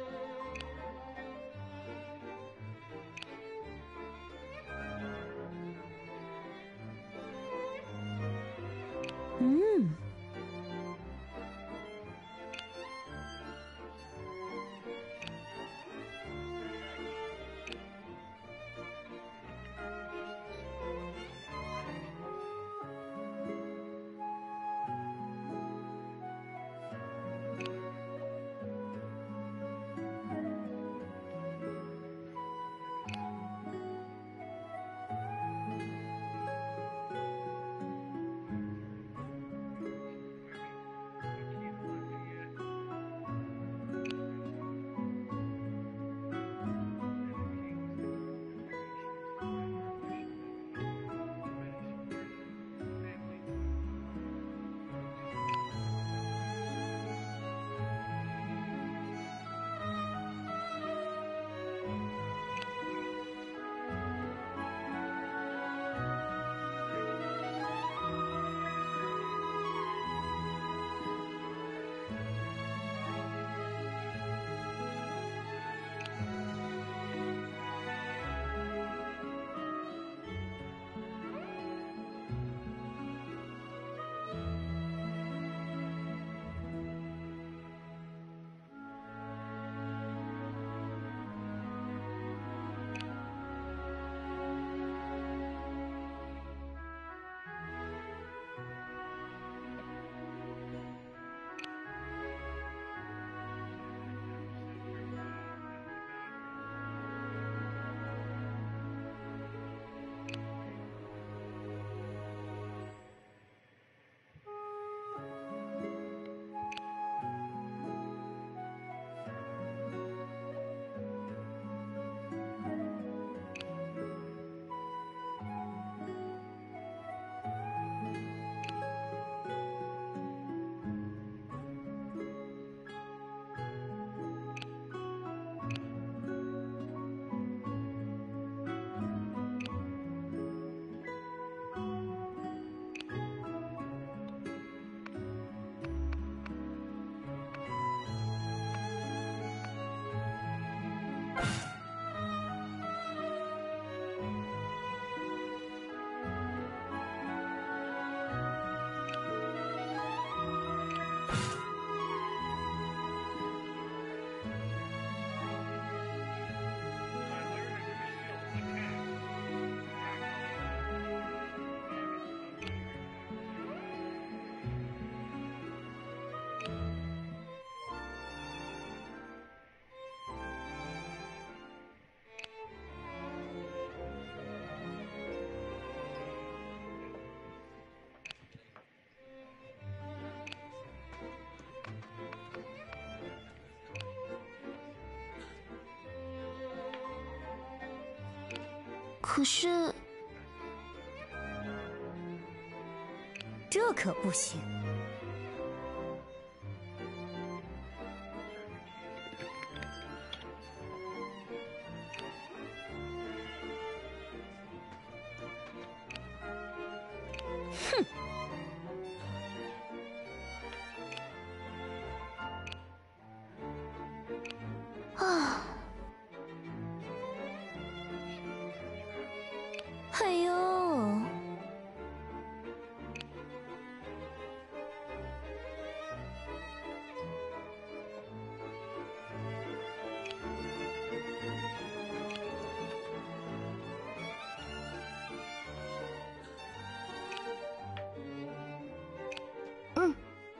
可是， 这可不行。哼！ 啊， 哎呦！ 嗯。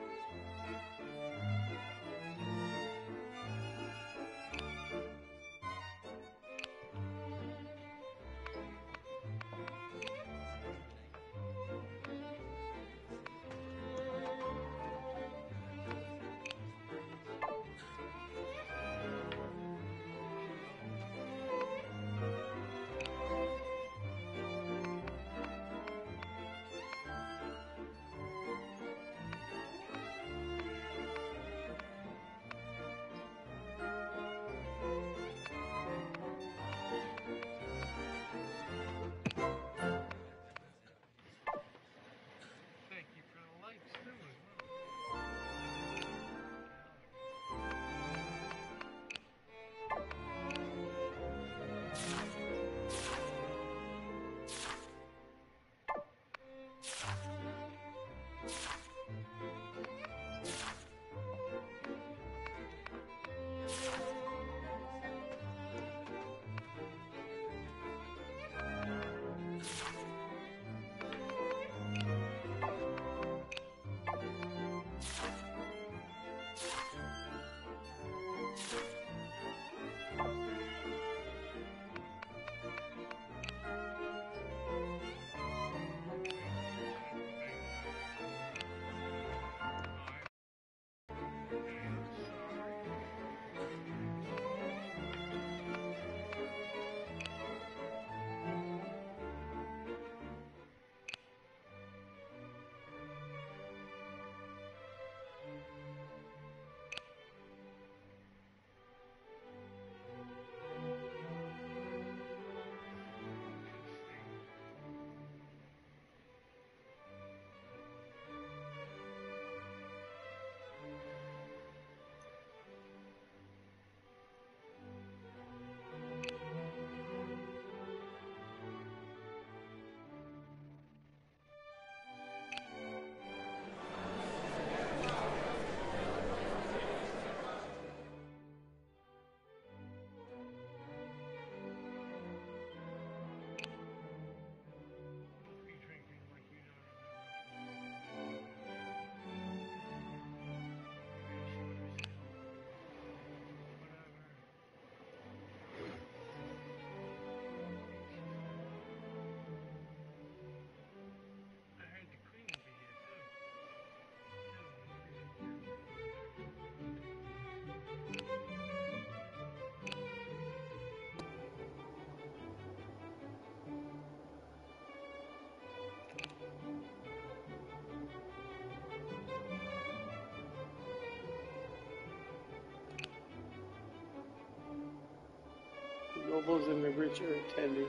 The nobles and the rich are attending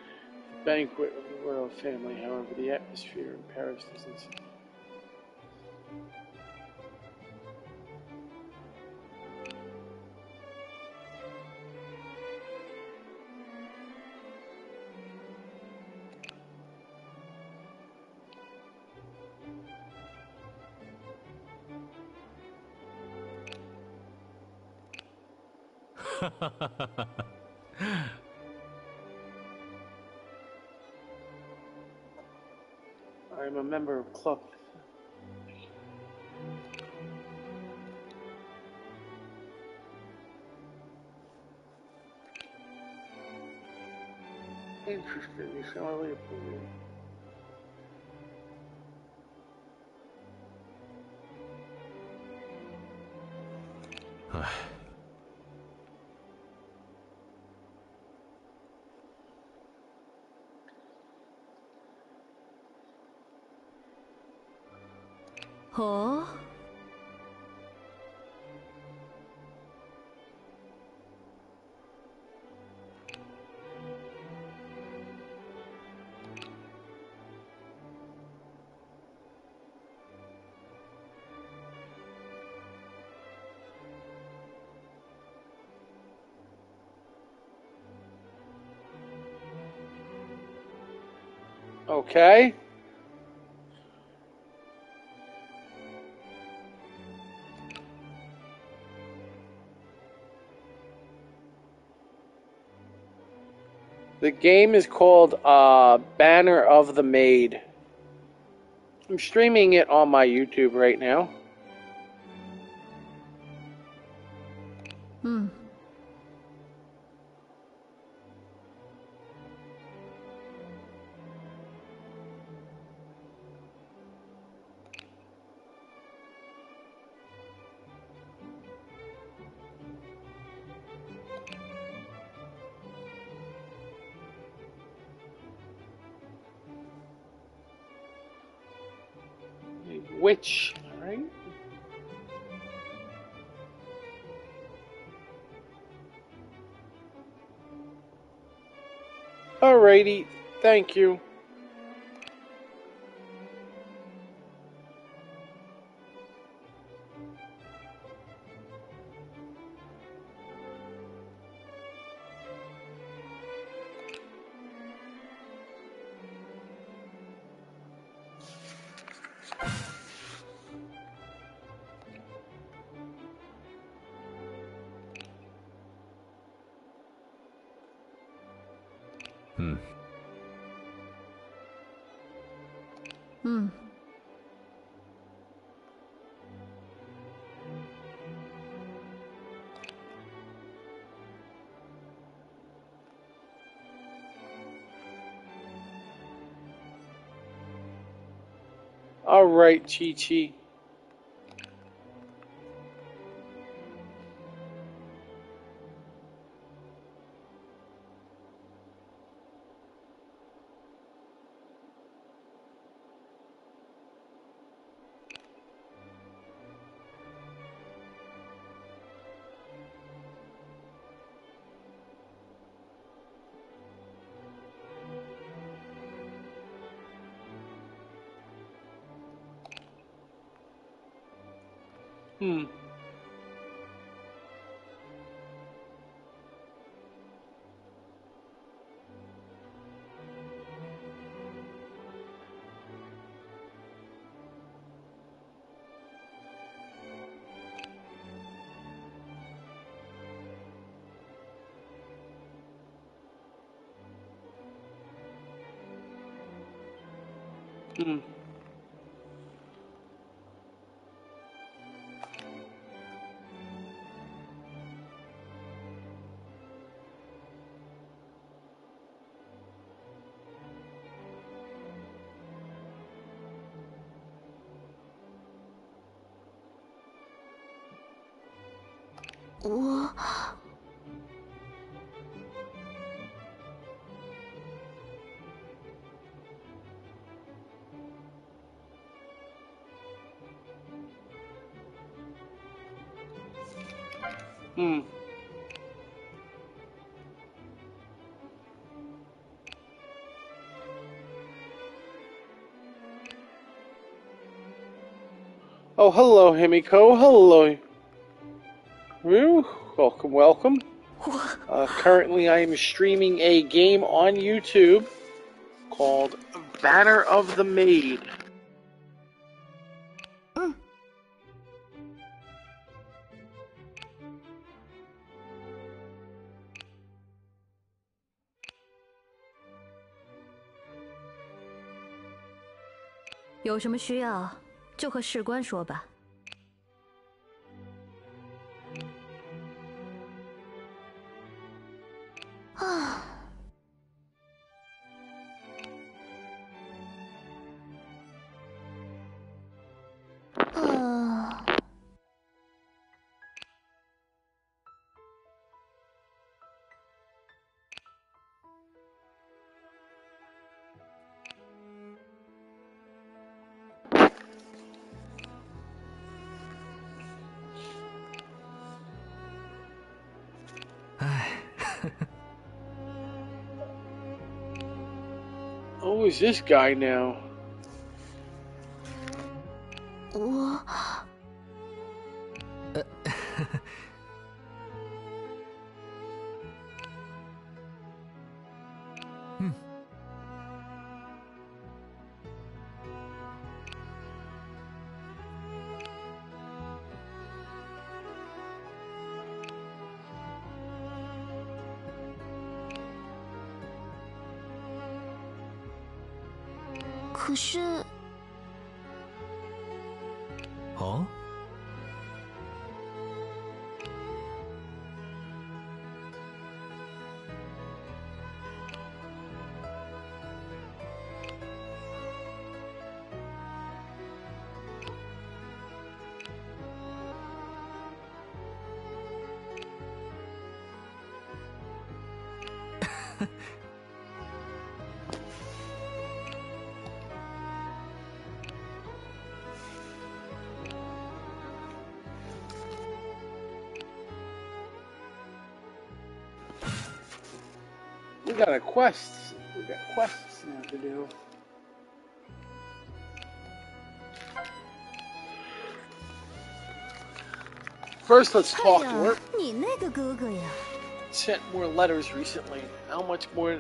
the banquet of the royal family. However, the atmosphere in Paris doesn't seem. I am a member of club. Interesting. You sound really approving. 唉。 哦。 Okay. The game is called uh, Banner of the Maid. I'm streaming it on my YouTube right now. 嗯。 Witch, right? Alrighty, thank you. Hmm. 嗯。 Alright, Chi Chi. Hmm. Hmm. Hmm. Oh, hello, Himiko. Hello. Woo. Welcome, welcome. Uh, currently, I am streaming a game on YouTube called Banner of the Maid. 嗯。 有什么需要，就和士官说吧。 啊。呃。 Who is this guy now? 我， 嗯， 可是哦， We got a quest. We got quests now to do. First, let's 哎 talk to 呀 her.， 你那个哥哥呀， Sent more letters recently. How much more?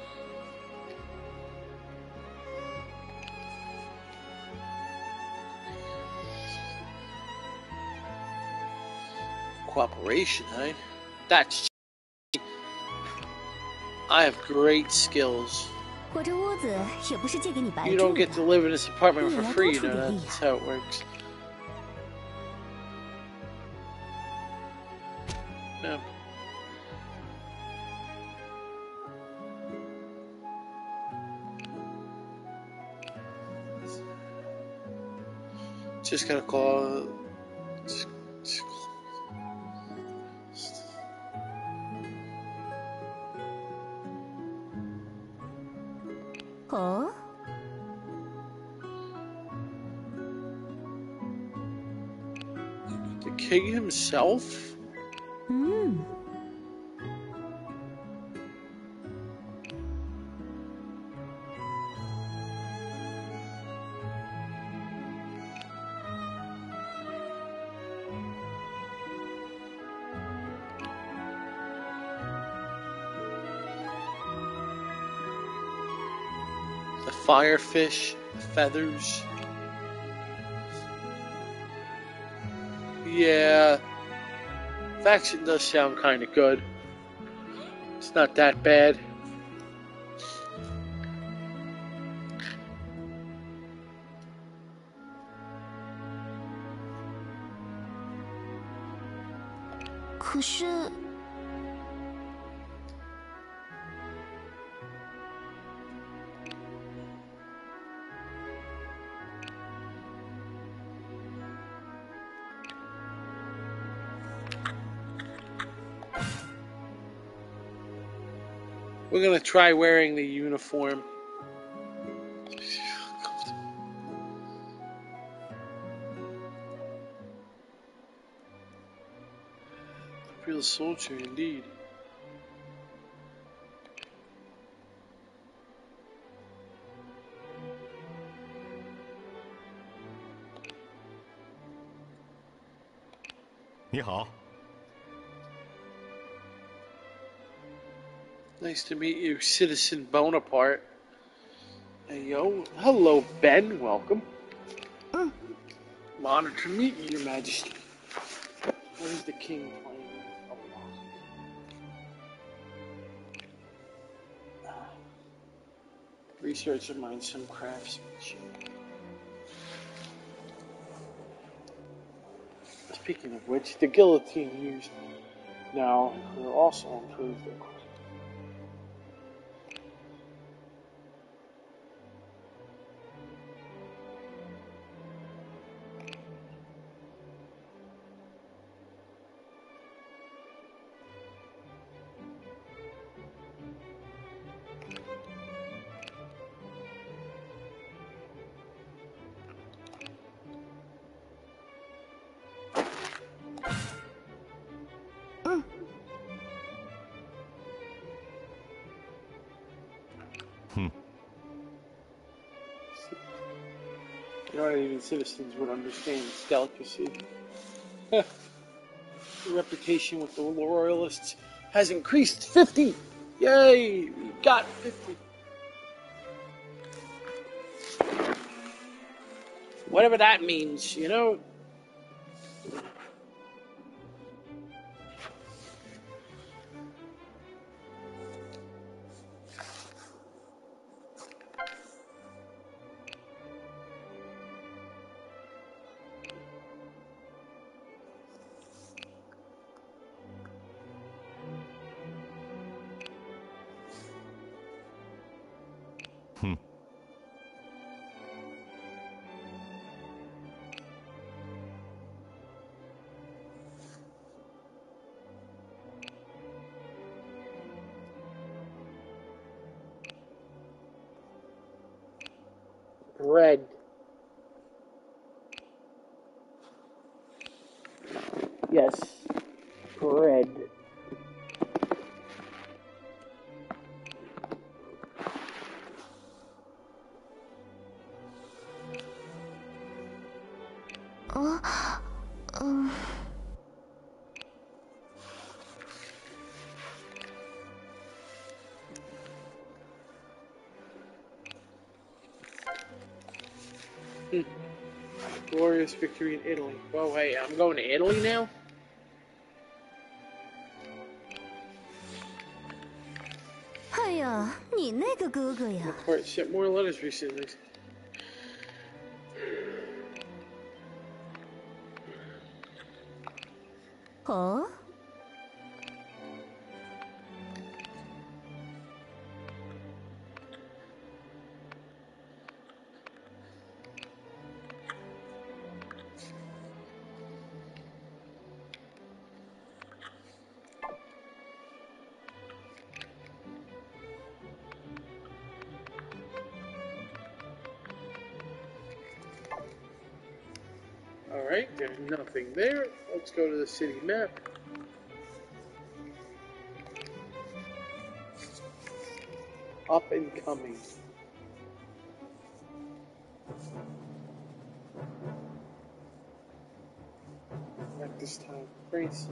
Cooperation, eh? That's. I have great skills. 我这屋子也不是借给你白 You 住 don't 的 get to live in this apartment for Yeah, free, don't you know, you believe that's how it works. No. Just gotta call. Just, just call. 哦， The king himself? 嗯， The firefish, the feathers. Yeah. Faction does sound kind of good. It's not that bad. “可是， We're gonna try wearing the uniform. A real soldier indeed. Nice to meet you, Citizen Bonaparte. Hey, yo. Hello, Ben. Welcome. Mm. I'm honored to meet you, Your Majesty. What is the king playing? Uh, research and mind some craftsmanship. Speaking of which, the guillotine used now will also improve the Not even citizens would understand its delicacy. The reputation with the Royalists has increased fifty! Yay! We got fifty! Whatever that means, you know? Hmm. Bread. Yes, bread. Uh, um. Hmm. Glorious victory in Italy. Well, hey, I'm going to Italy now? Report sent more letters recently. Huh? Alright, there's nothing there. Let's go to the city map. Up and coming. At this time, France.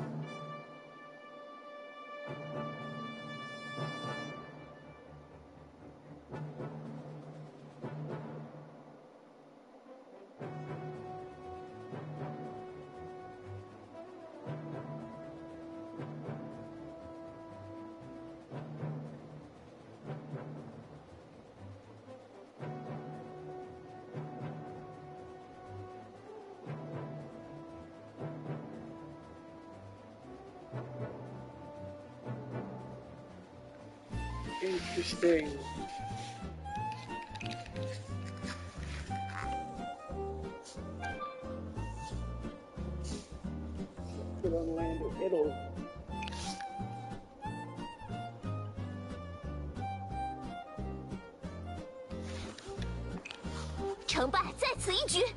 Interesting. Put on land in Italy. 成败在此一举。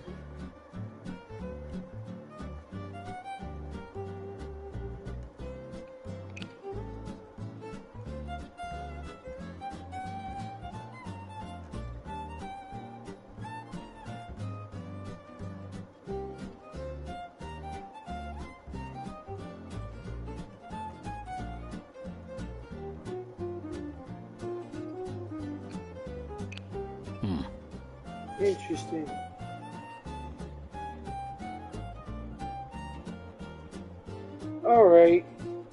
嗯。 Interesting. Alright.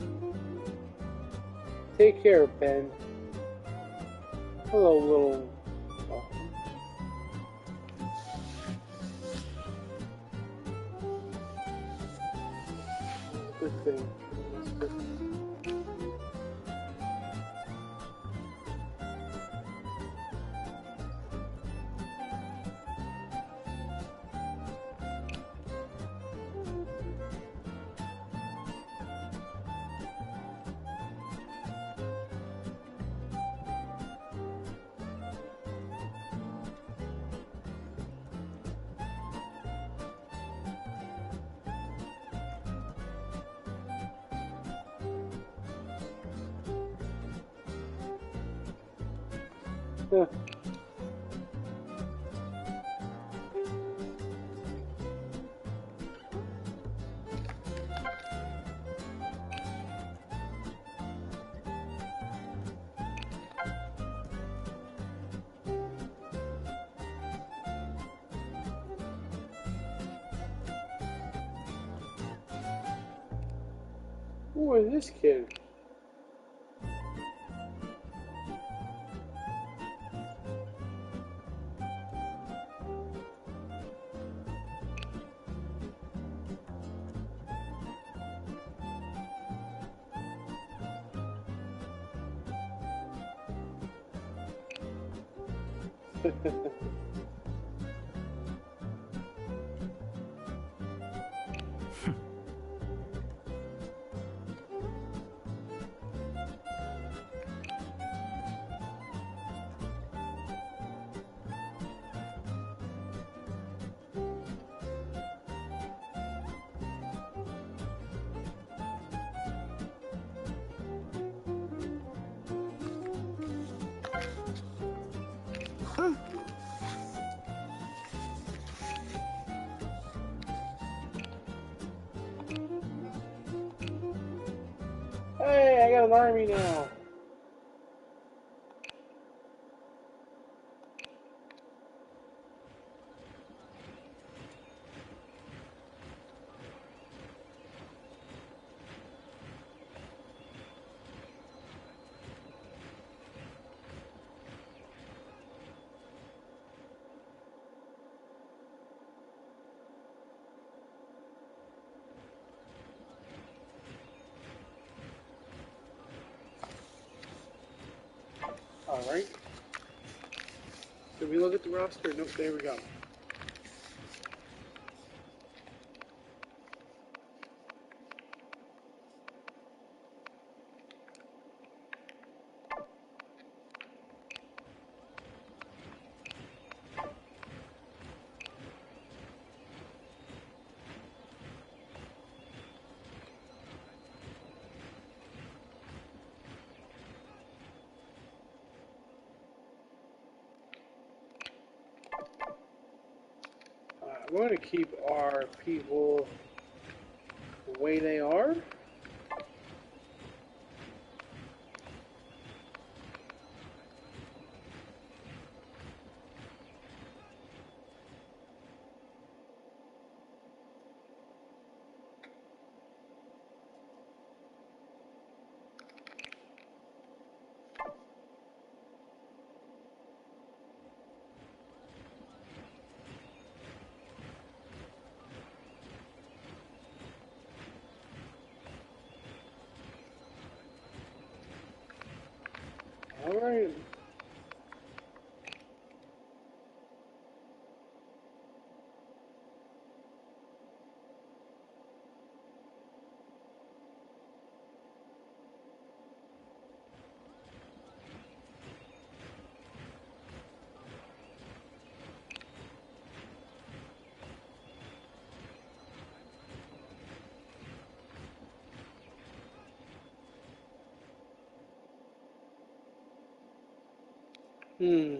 Take care, Ben. Hello, little... Oh. Good thing. Good thing. Huh. Who is this kid? Hey, I got an army now. Alright. Did we look at the roster? Nope, there we go. I'm going to keep our people the way they are. Alright. Hmm.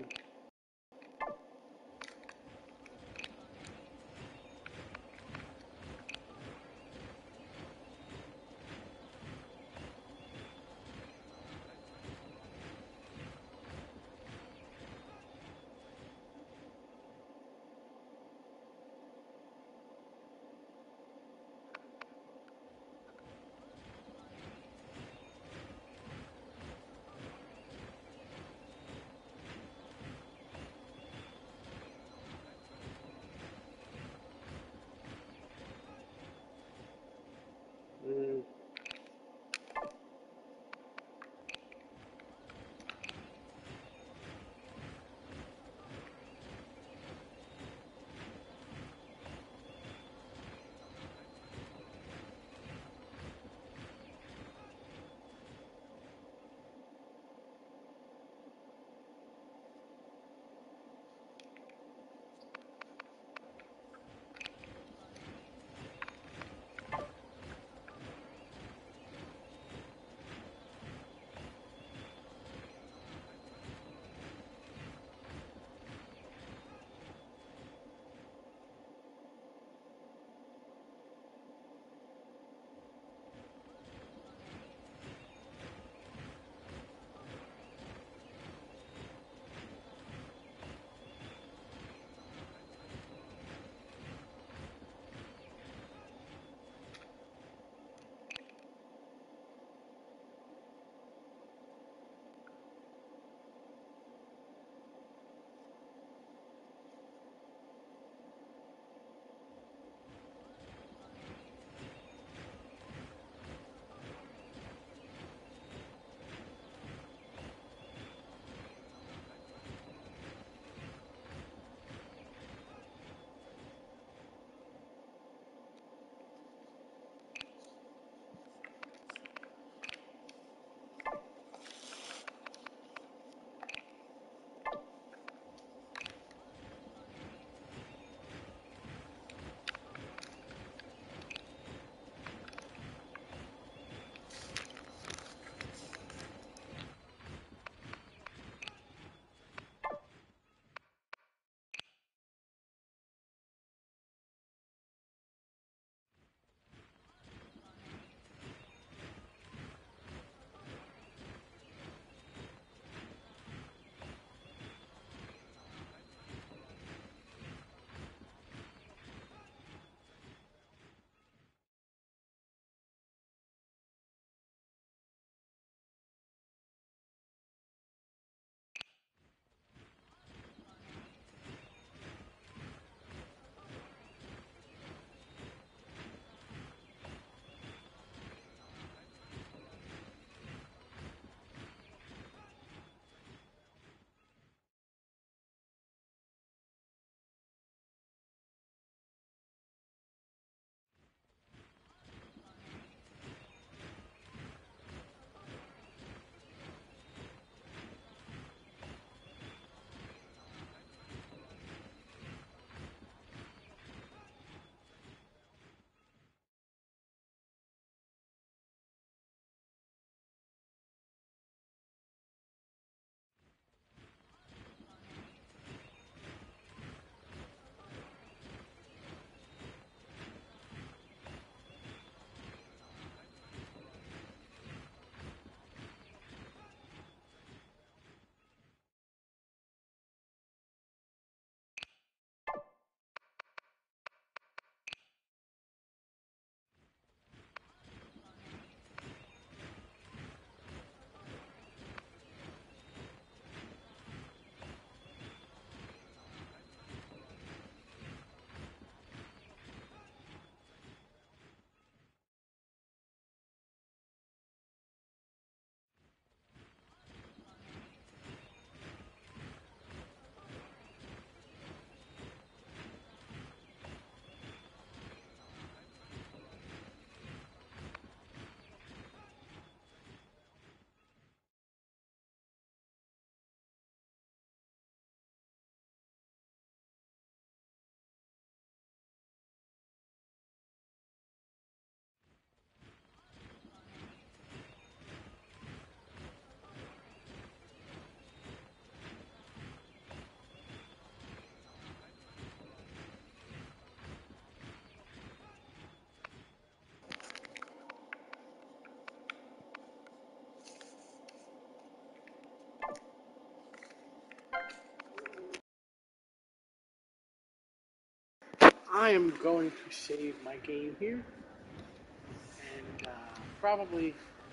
I am going to save my game here and uh, probably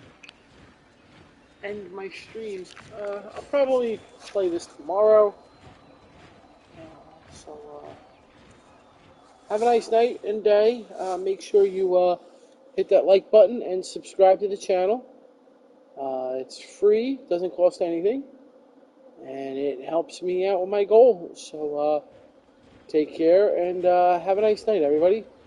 end my stream. Uh, I'll probably play this tomorrow. Uh, so uh, have a nice night and day. Uh, make sure you uh, hit that like button and subscribe to the channel. Uh, it's free, doesn't cost anything, and it helps me out with my goal. So uh, take care and uh, have a nice night, everybody.